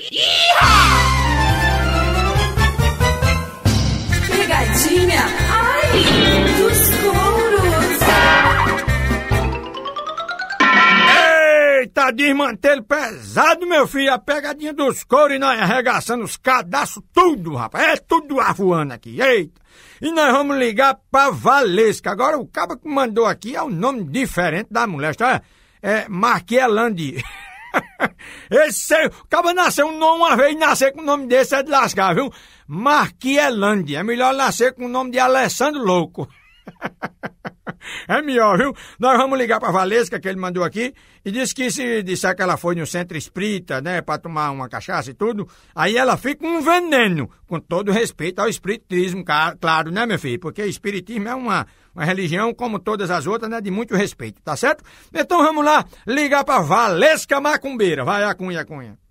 S2: Pegadinha, ai, dos couros.
S8: Eita, desmantelo pesado, meu filho. A pegadinha dos couros e nós arregaçando os cadastros, tudo, rapaz. É tudo voando aqui, eita. E nós vamos ligar pra Valesca. Agora, o cabo que mandou aqui é um nome diferente da mulher, tá? é Marquielândia. Acaba nascer um nome uma vez, nascer com o nome desse é de lascar, viu? Marquielândia. É melhor nascer com o nome de Alessandro Louco. É melhor, viu? Nós vamos ligar pra Valesca, que ele mandou aqui, e disse que se disser que ela foi no centro espírita, né, pra tomar uma cachaça e tudo, aí ela fica um veneno, com todo respeito ao espiritismo, claro, né, meu filho? Porque espiritismo é uma religião, como todas as outras, né, de muito respeito, tá certo? Então vamos lá, ligar pra Valesca Macumbeira. Vai, a Cunha.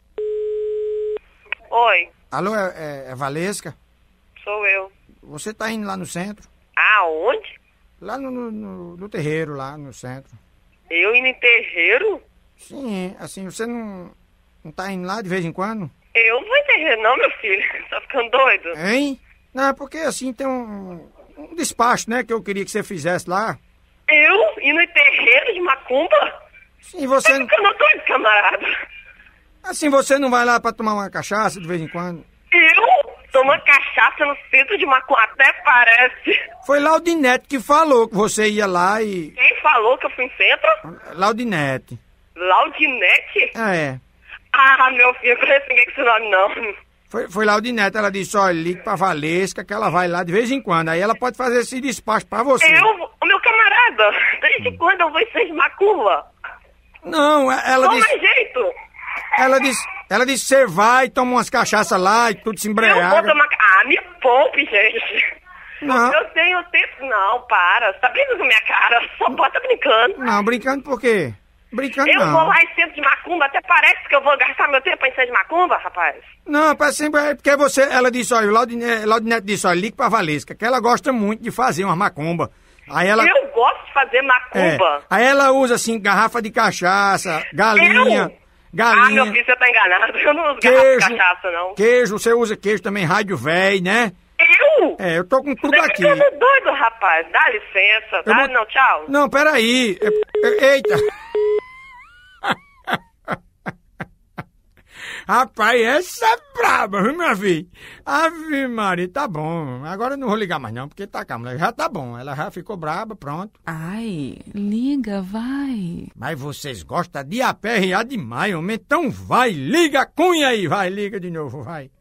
S12: Oi.
S8: Alô, é Valesca?
S12: Sou eu.
S8: Você tá indo lá no centro?
S12: Aonde?
S8: Lá no terreiro, lá no centro.
S12: Eu indo em terreiro?
S8: Sim, assim, você não tá indo lá de vez em quando?
S12: Eu não vou em terreiro não, meu filho. Tá ficando doido?
S8: Hein? Não, porque assim tem um despacho, né, que eu queria que você fizesse lá.
S12: Eu indo em terreiro de macumba?
S8: Sim, você...
S12: Tá ficando doido, camarada.
S8: Assim, você não vai lá pra tomar uma cachaça de vez em quando?
S12: Eu? Tomando cachaça no centro de macumba? Até parece.
S8: Foi Laudinete que falou que você ia lá e...
S12: Quem falou que eu fui em centro?
S8: Laudinete.
S12: Laudinete?
S8: É.
S12: Ah, meu filho, eu não conheço ninguém com esse nome, não.
S8: Foi Laudinete, ela disse, olha, ligue pra Valesca que ela vai lá de vez em quando. Aí ela pode fazer esse despacho pra você.
S12: Meu camarada, desde quando eu vou em centro de macumba?
S8: Não, ela disse...
S12: Toma jeito.
S8: Ela disse, você vai, toma umas cachaças lá e tudo se embriaga.
S12: Eu vou tomar... Ah, me poupe, gente.
S8: Não.
S12: Eu tenho tempo... Não, para. Você tá brincando com a minha cara. Só pode tá brincando.
S8: Não, brincando por quê? Brincando não.
S12: Eu vou lá em centro de macumba, até parece que eu vou gastar meu tempo em centro de macumba, rapaz.
S8: Não, é porque você... Ela disse, olha, o Laudinete disse, olha, ligue pra Valesca, que ela gosta muito de fazer uma macumba. Aí ela...
S12: Eu gosto de fazer macumba.
S8: Aí ela usa, assim, garrafa de cachaça, galinha... Galinha.
S12: Ah, meu filho, você tá enganado. Eu não uso garrafa de cachaça, não.
S8: Queijo, você usa queijo também, rádio véi, né?
S12: Eu?
S8: Eu tô com tudo aqui.
S12: Você tá doido, rapaz. Dá licença, tá? Não, tchau.
S8: Não, peraí. Eita. Rapaz, essa é braba, viu, minha filha? Ave Maria, tá bom. Agora eu não vou ligar mais não, porque tá calma. Já tá bom, ela já ficou braba, pronto.
S7: Ai, liga, vai.
S8: Mas vocês gostam de aperrear demais, homem. Então vai, liga, Cunha aí. Vai, liga de novo, vai.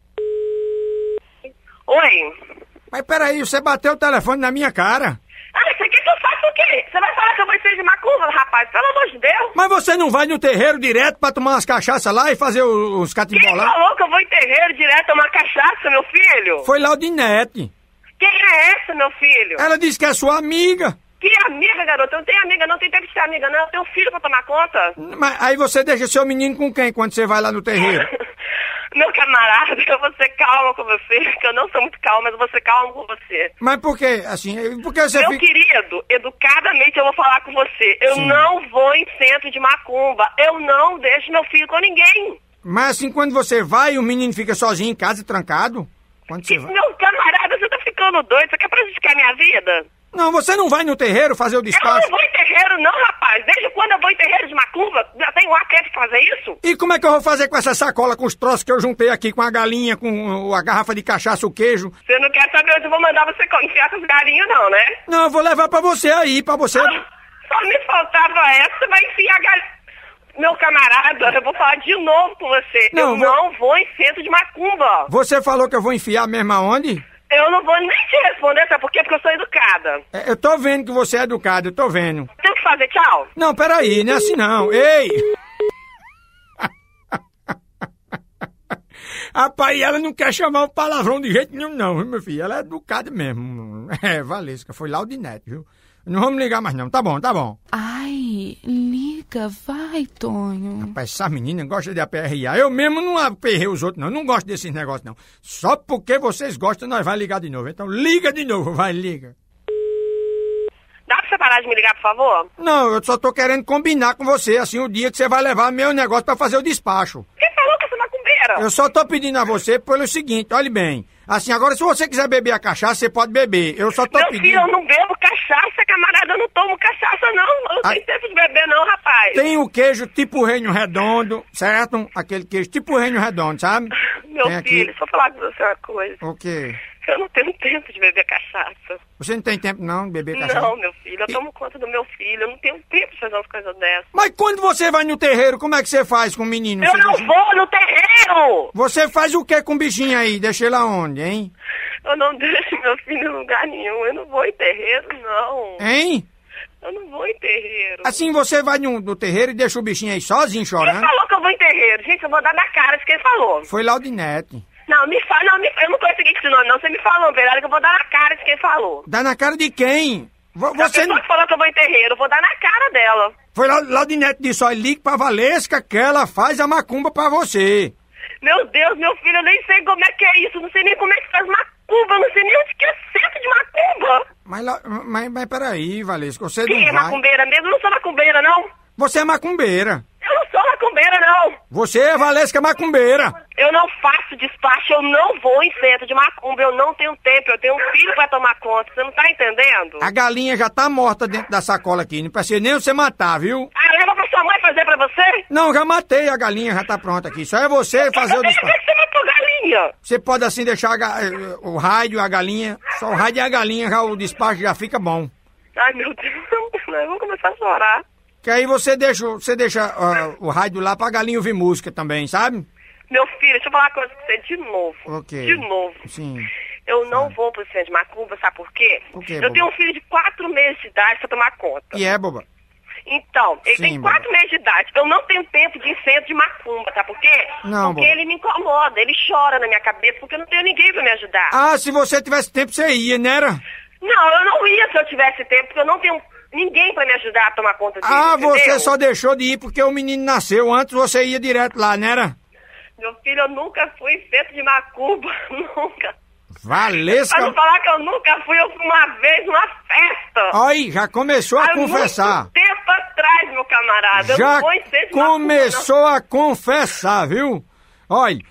S12: Oi.
S8: Mas peraí, você bateu o telefone na minha cara.
S12: Ah, você quer que eu faça o quê? Você vai falar que eu vou ser de macumba, rapaz? Pelo amor de Deus.
S8: Mas você não vai no terreiro direto pra tomar umas cachaças lá e fazer os catimbó lá?
S12: Quem falou que eu vou em terreiro direto tomar cachaça, meu filho?
S8: Foi Laudinete.
S12: Quem é essa, meu filho?
S8: Ela disse que é sua amiga.
S12: Que amiga, garota? Eu não tenho amiga, não tenho tempo de ser amiga, não. Eu tenho filho pra tomar conta.
S8: Mas aí você deixa seu menino com quem quando você vai lá no terreiro?
S12: Meu camarada, eu vou ser calma com você, que eu não sou muito calma, mas eu vou ser calma com você.
S8: Mas por quê? Assim, por que você
S12: Meu querido, educadamente eu vou falar com você. Eu não vou em centro de macumba. Eu não deixo meu filho com ninguém.
S8: Mas assim, quando você vai, o menino fica sozinho em casa, trancado? Quando você vai...
S12: Meu camarada, você tá ficando doido? Você quer prejudicar minha vida?
S8: Não, você não vai no terreiro fazer o despacho?
S12: Eu não vou em terreiro não, rapaz. Desde quando eu vou em terreiro de macumba? Já tenho lá quer fazer isso?
S8: E como é que eu vou fazer com essa sacola, com os troços que eu juntei aqui, com a galinha, com a garrafa de cachaça, o queijo?
S12: Você não quer saber onde eu vou mandar você enfiar essas galinhas não, né?
S8: Não, eu vou levar pra você aí, pra você...
S12: Só me faltava essa, você vai enfiar a galinha... Meu camarada, eu vou falar de novo com você. Não vou em centro de macumba.
S8: Você falou que eu vou enfiar mesmo aonde?
S12: Eu não vou nem te responder, sabe por quê? Porque eu sou educada.
S8: Eu tô vendo que você é educado, eu tô vendo.
S12: Tem que fazer tchau?
S8: Não, peraí, não é assim não. Ei! Rapaz, ela não quer chamar o palavrão de jeito nenhum não, viu, meu filho? Ela é educada mesmo. Valesca, foi Laudinete, viu? Não vamos ligar mais não, tá bom, tá bom.
S7: Ai, liga, vai, Tonho.
S8: Rapaz, essa menina gosta de aperrear. Eu mesmo não aperrei os outros, não. Eu não gosto desses negócios, não. Só porque vocês gostam, nós vamos ligar de novo. Então liga de novo, vai, liga.
S12: Dá pra você parar de me ligar, por favor?
S8: Não, eu só tô querendo combinar com você, assim, o dia que você vai levar meu negócio pra fazer o despacho.
S12: Quem falou que essa macumbeira?
S8: Eu só tô pedindo a você pelo seguinte, olhe bem. Assim, agora se você quiser beber a cachaça, você pode beber. Eu só tô pedindo...
S12: Meu filho, eu não bebo cachaça, camarada. Eu não tomo cachaça, não. Eu não tenho tempo de beber, não, rapaz.
S8: Tem o queijo tipo Reino Redondo, certo? Aquele queijo tipo Reino Redondo, sabe?
S12: Meu
S8: Tem aqui.
S12: filho, deixa eu falar com você uma coisa.
S8: O quê?
S12: Eu não tenho tempo de beber cachaça.
S8: Você não tem tempo não de beber cachaça?
S12: Não, meu filho, eu tomo conta do meu filho. Eu não tenho tempo de fazer umas coisas dessas.
S8: Mas quando você vai no terreiro, como é que você faz com o menino?
S12: Eu
S8: Você
S12: não
S8: deixa-
S12: vou no terreiro!
S8: Você faz o que com o bichinho aí? Deixa ele aonde, hein?
S12: Eu não deixo meu filho em lugar nenhum. Eu não vou em terreiro, não.
S8: Hein?
S12: Eu não vou em terreiro.
S8: Assim você vai no terreiro e deixa o bichinho aí sozinho
S12: Quem
S8: chorando?
S12: falou que eu vou em terreiro? Gente, eu vou dar na cara de quem falou.
S8: Foi Laudinete.
S12: Não, me fala, não, eu não conheço esse nome, não. Você me falou, verdade, que eu vou dar na cara de quem falou.
S8: Dá na cara de quem?
S12: A
S8: Você
S12: pessoa
S8: não...
S12: que falou que eu vou em terreiro, eu vou dar na cara dela.
S8: Foi Laudinete disse, olha, ligue pra Valesca que ela faz a macumba pra você.
S12: Meu Deus, meu filho, eu nem sei como é que é isso. Não sei nem como é que faz macumba. Eu não sei nem onde que é centro de macumba.
S8: Mas peraí, Valesca, você
S12: Quem
S8: não
S12: é
S8: vai...
S12: macumbeira mesmo? Eu não sou macumbeira, não.
S8: Você é macumbeira.
S12: Eu não sou macumbeira, não.
S8: Você é Valesca macumbeira.
S12: Eu não faço despacho, eu não vou em centro de macumba. Eu não tenho tempo, eu tenho um filho pra tomar conta. Você não tá entendendo?
S8: A galinha já tá morta dentro da sacola aqui. Não precisa nem você matar, viu?
S12: Ah, leva pra sua mãe fazer pra você?
S8: Não, já matei a galinha, já tá pronta aqui. Só é você fazer o despacho.
S12: Você matou galinha?
S8: Você pode assim deixar o rádio, a galinha. Só o rádio e a galinha, já o despacho já fica bom.
S12: Ai, meu Deus, eu vou começar a chorar.
S8: Que aí você deixa o rádio lá pra galinha ouvir música também, sabe?
S12: Meu filho, deixa eu falar uma coisa pra você de novo.
S8: Ok.
S12: De novo.
S8: Sim.
S12: Eu não vou pro centro de macumba, sabe por quê?
S8: Por quê,
S12: eu
S8: boba?
S12: tenho um filho de 4 meses de idade pra tomar conta.
S8: E é, boba?
S12: Então, ele
S8: Sim,
S12: tem
S8: boba.
S12: 4 meses de idade. Eu não tenho tempo de ir em centro de macumba, sabe por quê?
S8: Não,
S12: porque
S8: boba.
S12: ele me incomoda, ele chora na minha cabeça, porque eu não tenho ninguém pra me ajudar.
S8: Ah, se você tivesse tempo, você ia, né? Era?
S12: Não, eu não ia se eu tivesse tempo, porque eu não tenho ninguém pra me ajudar a tomar conta disso,
S8: Ah,
S12: entendeu?
S8: você só deixou de ir porque o menino nasceu. Antes você ia direto lá, né? Era?
S12: Meu filho, eu nunca fui em centro de macumba, nunca.
S8: Valesca.
S12: Pra não falar que eu nunca fui, eu fui uma vez numa festa.
S8: Aí, já começou a
S12: Há
S8: confessar.
S12: muito tempo atrás, meu camarada. Eu
S8: Já
S12: não vou em centro de macumba,
S8: começou a confessar, viu? Olha,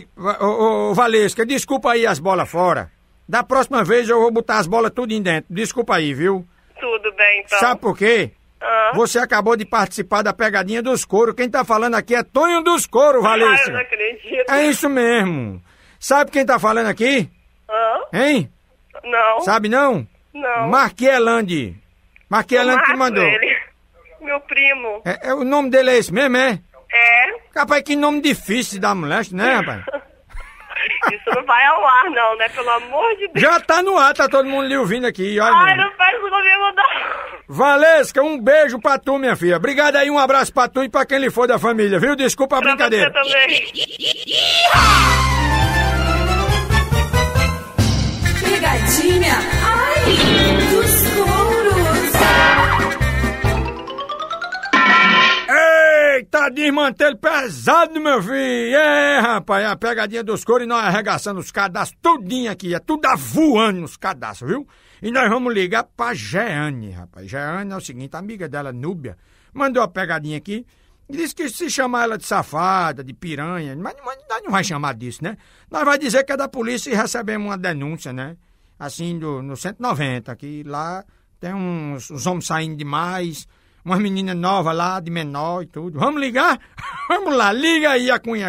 S8: ô, Valesca, desculpa aí as bolas fora. Da próxima vez eu vou botar as bolas tudo em dentro. Desculpa aí, viu?
S12: não. Tudo bem, então.
S8: Sabe por quê?
S12: Ah.
S8: Você acabou de participar da pegadinha dos coros. Quem tá falando aqui é Tonho dos Coros,
S12: Ai, eu não
S8: Valesca.
S12: acredito.
S8: É isso mesmo. Sabe quem tá falando aqui? Hein?
S12: Não.
S8: Sabe não?
S12: Não.
S8: Marquielande. Marquielande que
S12: Eu mato
S8: mandou.
S12: ele. Meu primo.
S8: O nome dele é esse mesmo, é?
S12: É.
S8: Rapaz, que nome difícil da moleste, né, rapaz?
S12: Isso não vai ao ar, não, né? Pelo amor de Deus.
S8: Já tá no ar, tá todo mundo lhe ouvindo aqui. Olha,
S12: Ai,
S8: meu.
S12: não faz isso comigo, não.
S8: Valesca, um beijo pra tu, minha filha. Obrigado aí, um abraço pra tu e pra quem lhe for da família, viu? Desculpa a brincadeira.
S12: Pra você também.
S2: Pegadinha, ai, dos touros.
S8: Eita, desmantelo pesado, meu filho. É, rapaz, a pegadinha dos coros e nós arregaçando os cadastros tudinho aqui. É tudo voando nos cadastros, viu? E nós vamos ligar pra Jeane, rapaz. Jeane é o seguinte, a amiga dela, Núbia, mandou a pegadinha aqui e disse que se chamar ela de safada, de piranha, mas nós não vai chamar disso, né? Nós vai dizer que é da polícia e recebemos uma denúncia, né? Assim, no 190, que lá tem uns homens saindo demais, umas meninas novas lá, de menor e tudo. Vamos ligar? Vamos lá, liga aí a cunha.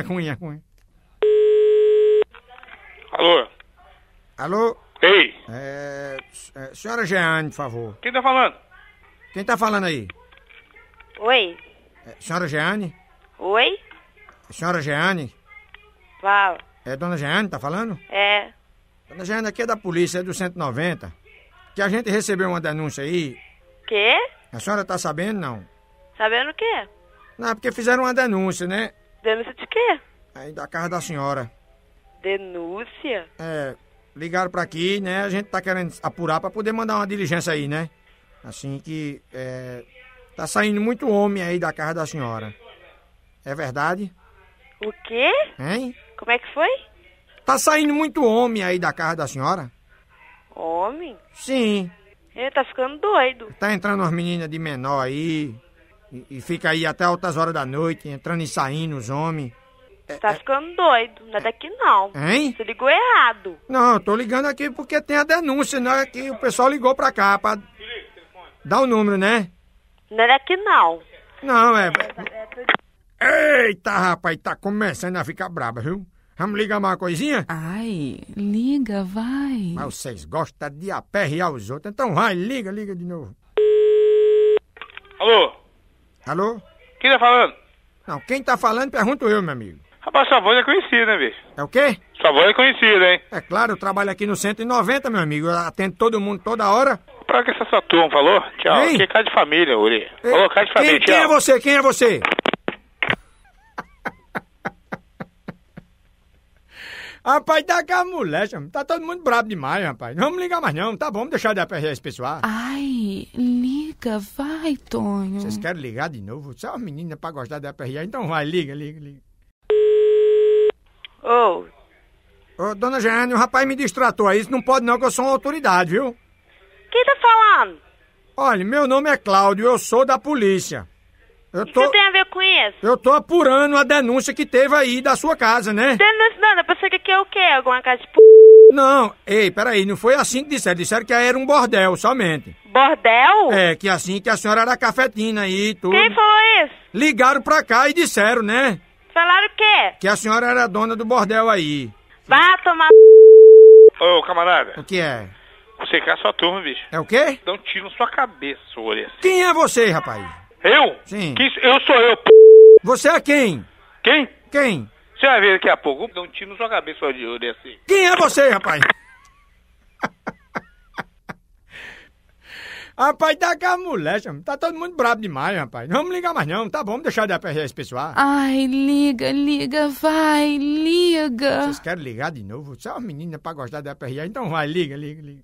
S11: Alô?
S8: Alô?
S11: Ei,
S8: Senhora Jeane, por favor.
S11: quem tá falando?
S8: Quem tá falando aí?
S3: Oi?
S8: Senhora Jeane?
S3: Oi?
S8: Senhora Jeane?
S3: Fala.
S8: É Dona Jeane, tá falando?
S3: É.
S8: Dona Jeane aqui é da polícia, é do 190. Que a gente recebeu uma denúncia aí.
S3: Quê?
S8: A senhora tá sabendo, não?
S3: Sabendo o quê?
S8: Não, porque fizeram uma denúncia, né?
S3: Denúncia de quê?
S8: Aí da casa da senhora.
S3: Denúncia?
S8: Ligaram pra aqui, né? A gente tá querendo apurar pra poder mandar uma diligência aí, né? Assim que, tá saindo muito homem aí da casa da senhora. É verdade?
S3: O quê?
S8: Hein?
S3: Como é que foi?
S8: Tá saindo muito homem aí da casa da senhora?
S3: Homem?
S8: Sim.
S3: Ele tá ficando doido.
S8: Tá entrando umas meninas de menor aí. E fica aí até altas horas da noite, entrando e saindo os homens.
S3: Tá ficando doido. Não é daqui não.
S8: Hein?
S3: Você ligou errado.
S8: Não, eu tô ligando aqui porque tem a denúncia, né? Que o pessoal ligou pra cá pra dar o número, né?
S3: Não é daqui não.
S8: Não, Eita, rapaz, tá começando a ficar braba, viu? Vamos ligar mais uma coisinha?
S7: Ai, liga, vai.
S8: Mas vocês gostam de aperrear os outros, então vai, liga de novo.
S13: Alô?
S8: Alô?
S13: Quem tá falando?
S8: Não, quem tá falando, pergunto eu, meu amigo.
S13: Rapaz, sua voz é conhecida, né, bicho?
S8: É o quê?
S13: Sua voz é conhecida, hein?
S8: É claro, eu trabalho aqui no 190, meu amigo. Eu atendo todo mundo toda hora.
S13: Pra que essa sua turma falou? Tchau.
S8: Hein?
S13: Aqui é casa de família, Uri. Falou, casa de família, tchau.
S8: Quem é você? Quem é você? Rapaz, tá com a mulher, chama. Tá todo mundo brabo demais, rapaz. Não vamos ligar mais não, tá bom? Vamos deixar de aperrear esse pessoal.
S7: Ai, liga, vai, Tonho.
S8: Vocês querem ligar de novo? Você é uma menina pra gostar de aperrear, então vai, liga.
S3: Ô,
S8: Ô, dona Jeane, o rapaz me distratou aí, isso não pode não, que eu sou uma autoridade, viu?
S3: quem tá falando?
S8: Olha, meu nome é Cláudio, eu sou da polícia.
S3: O que você tem a ver com isso?
S8: Eu tô apurando a denúncia que teve aí da sua casa, né?
S3: Denúncia não, eu pensei que aqui é o quê? Alguma casa de
S8: Não, ei, peraí, não foi assim que disseram. Disseram que era um bordel, somente.
S3: Bordel?
S8: É, que assim, que a senhora era cafetina aí e tudo.
S3: Quem falou isso?
S8: Ligaram pra cá e disseram, né?
S3: Falaram o quê?
S8: Que a senhora era dona do bordel aí.
S3: Vá tomar
S13: Ô, camarada.
S8: O que é?
S13: Você quer a sua turma, bicho.
S8: É o quê?
S13: Dá um tiro na sua cabeça, Uri.
S8: Quem é você, rapaz?
S13: Eu?
S8: Sim.
S13: Eu sou eu,
S8: Você é quem?
S13: Quem?
S8: Quem?
S13: Você vai ver daqui a pouco. Dá um tiro na sua cabeça, Uri, assim.
S8: Quem é você, rapaz? Rapaz, tá com a mulher, chama. Tá todo mundo brabo demais, rapaz. Não vamos ligar mais não, tá bom? Vamos deixar de aperrear esse pessoal.
S7: Ai, liga, vai, liga.
S8: Vocês querem ligar de novo? Você é uma menina pra gostar de aperrear, então vai, liga.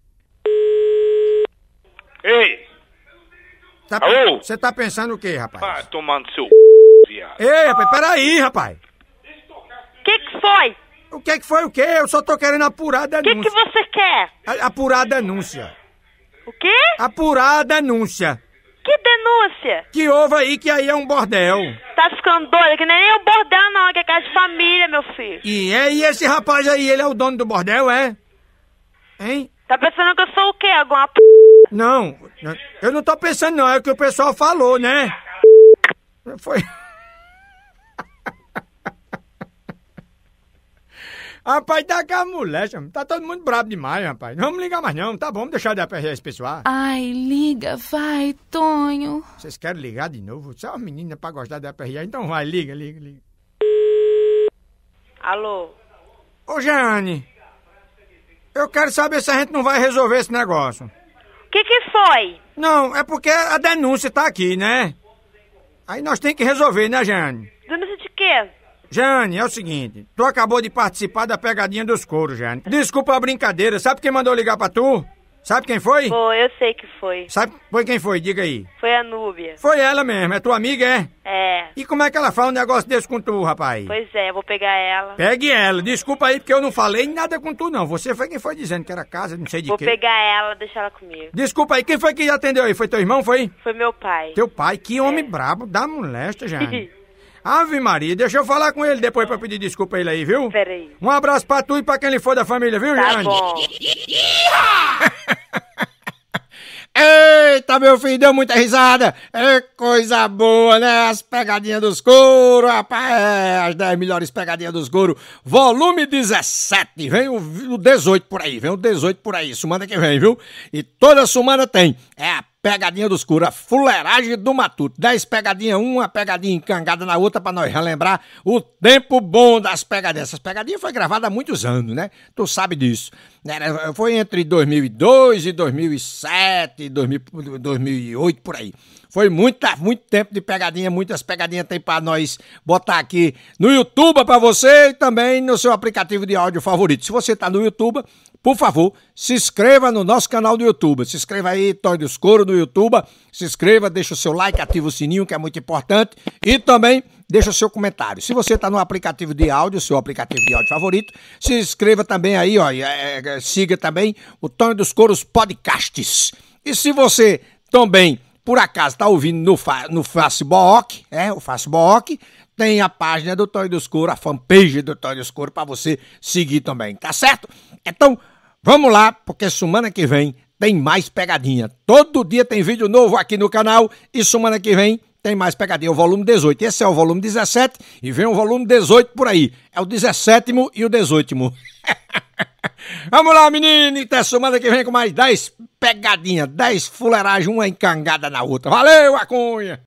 S13: Ei! Alô?
S8: Você tá pensando o quê, rapaz?
S13: Vai tomando seu viado.
S8: Ei, rapaz, peraí, rapaz.
S3: que foi?
S8: O que foi o quê? Eu só tô querendo apurar a denúncia.
S3: Que você quer?
S8: Apurar a denúncia.
S3: O quê?
S8: Apurar a denúncia.
S3: Que denúncia?
S8: Que houve aí que aí é um bordel.
S3: Tá ficando doido? Que nem o bordel não, que é casa de família, meu filho.
S8: E esse rapaz aí, ele é o dono do bordel, é? Hein?
S3: Tá pensando que eu sou o quê? Alguma p...
S8: Não, eu não tô pensando não, é o que o pessoal falou, né? Foi... Rapaz, tá com a mulher, chama. Tá todo mundo brabo demais, rapaz. Não vamos ligar mais não, tá bom? Vamos deixar de aperrear esse pessoal.
S7: Ai, liga, vai, Tonho.
S8: Vocês querem ligar de novo? Você é uma menina pra gostar de aperrear, então vai, liga.
S3: Alô?
S8: Ô, Jeane, eu quero saber se a gente não vai resolver esse negócio.
S3: O que foi?
S8: Não, é porque a denúncia tá aqui, né? Aí nós temos que resolver, né, Jeane?
S3: Denúncia de quê?
S8: Jeane, é o seguinte, tu acabou de participar da pegadinha dos couros, Jeane. Desculpa a brincadeira, sabe quem mandou ligar pra tu? Sabe quem foi?
S3: Foi, eu sei que foi.
S8: Foi quem foi? Diga aí.
S3: Foi a Núbia.
S8: Foi ela mesmo, é tua amiga, é?
S3: É.
S8: E como é que ela faz um negócio desse com tu, rapaz?
S3: Pois é, eu vou pegar ela.
S8: Pegue ela, desculpa aí porque eu não falei nada com tu não, você foi quem foi dizendo que era casa, não sei de quê.
S3: Vou pegar ela, deixar ela comigo.
S8: Desculpa aí, quem foi que atendeu aí? Foi teu irmão, foi?
S3: Foi meu pai.
S8: Teu pai? Que homem brabo, dá molesta, Jeane. Ave Maria, deixa eu falar com ele depois pra pedir desculpa a ele aí, viu?
S3: Peraí.
S8: Um abraço pra tu e pra quem ele for da família, viu,
S3: Tá
S8: Jeane?
S3: bom.
S1: Eita, meu filho, deu muita risada. É coisa boa, né? As pegadinhas dos couro, rapaz. As 10 melhores pegadinhas dos couro. Volume 17. Vem o 18 por aí. Vem o 18 por aí. Semana que vem, viu? E toda semana tem. É a pegadinha dos couro, a fuleiragem do matuto. 10 pegadinhas, uma pegadinha encangada na outra pra nós relembrar o tempo bom das pegadinhas. Essas pegadinhas foi gravada há muitos anos, né? Tu sabe disso. Foi entre 2002 e 2007, 2008, por aí. Foi muito tempo de pegadinha, muitas pegadinhas tem pra nós botar aqui no YouTube pra você e também no seu aplicativo de áudio favorito. Se você tá no YouTube, por favor, se inscreva no nosso canal do YouTube. Se inscreva aí, Tonho dos Couro no YouTube. Se inscreva, deixa o seu like, ativa o sininho, que é muito importante. E também deixa o seu comentário. Se você está no aplicativo de áudio, seu aplicativo de áudio favorito, se inscreva também aí, ó. Siga também o Tonho dos Couros Podcasts. E se você também, por acaso, está ouvindo no Facebook, o Facebook, tem a página do Tonho dos Couros, a fanpage do Tonho dos Couros, para você seguir também, tá certo? Então, vamos lá, porque semana que vem tem mais pegadinha. Todo dia tem vídeo novo aqui no canal e semana que vem tem mais pegadinha, o volume 18. Esse é o volume 17 e vem o volume 18 por aí. É o 17º e o 18º. Vamos lá, menino, e até semana que vem com mais 10 pegadinhas, 10 fuleiragens, uma encangada na outra. Valeu, Acunha!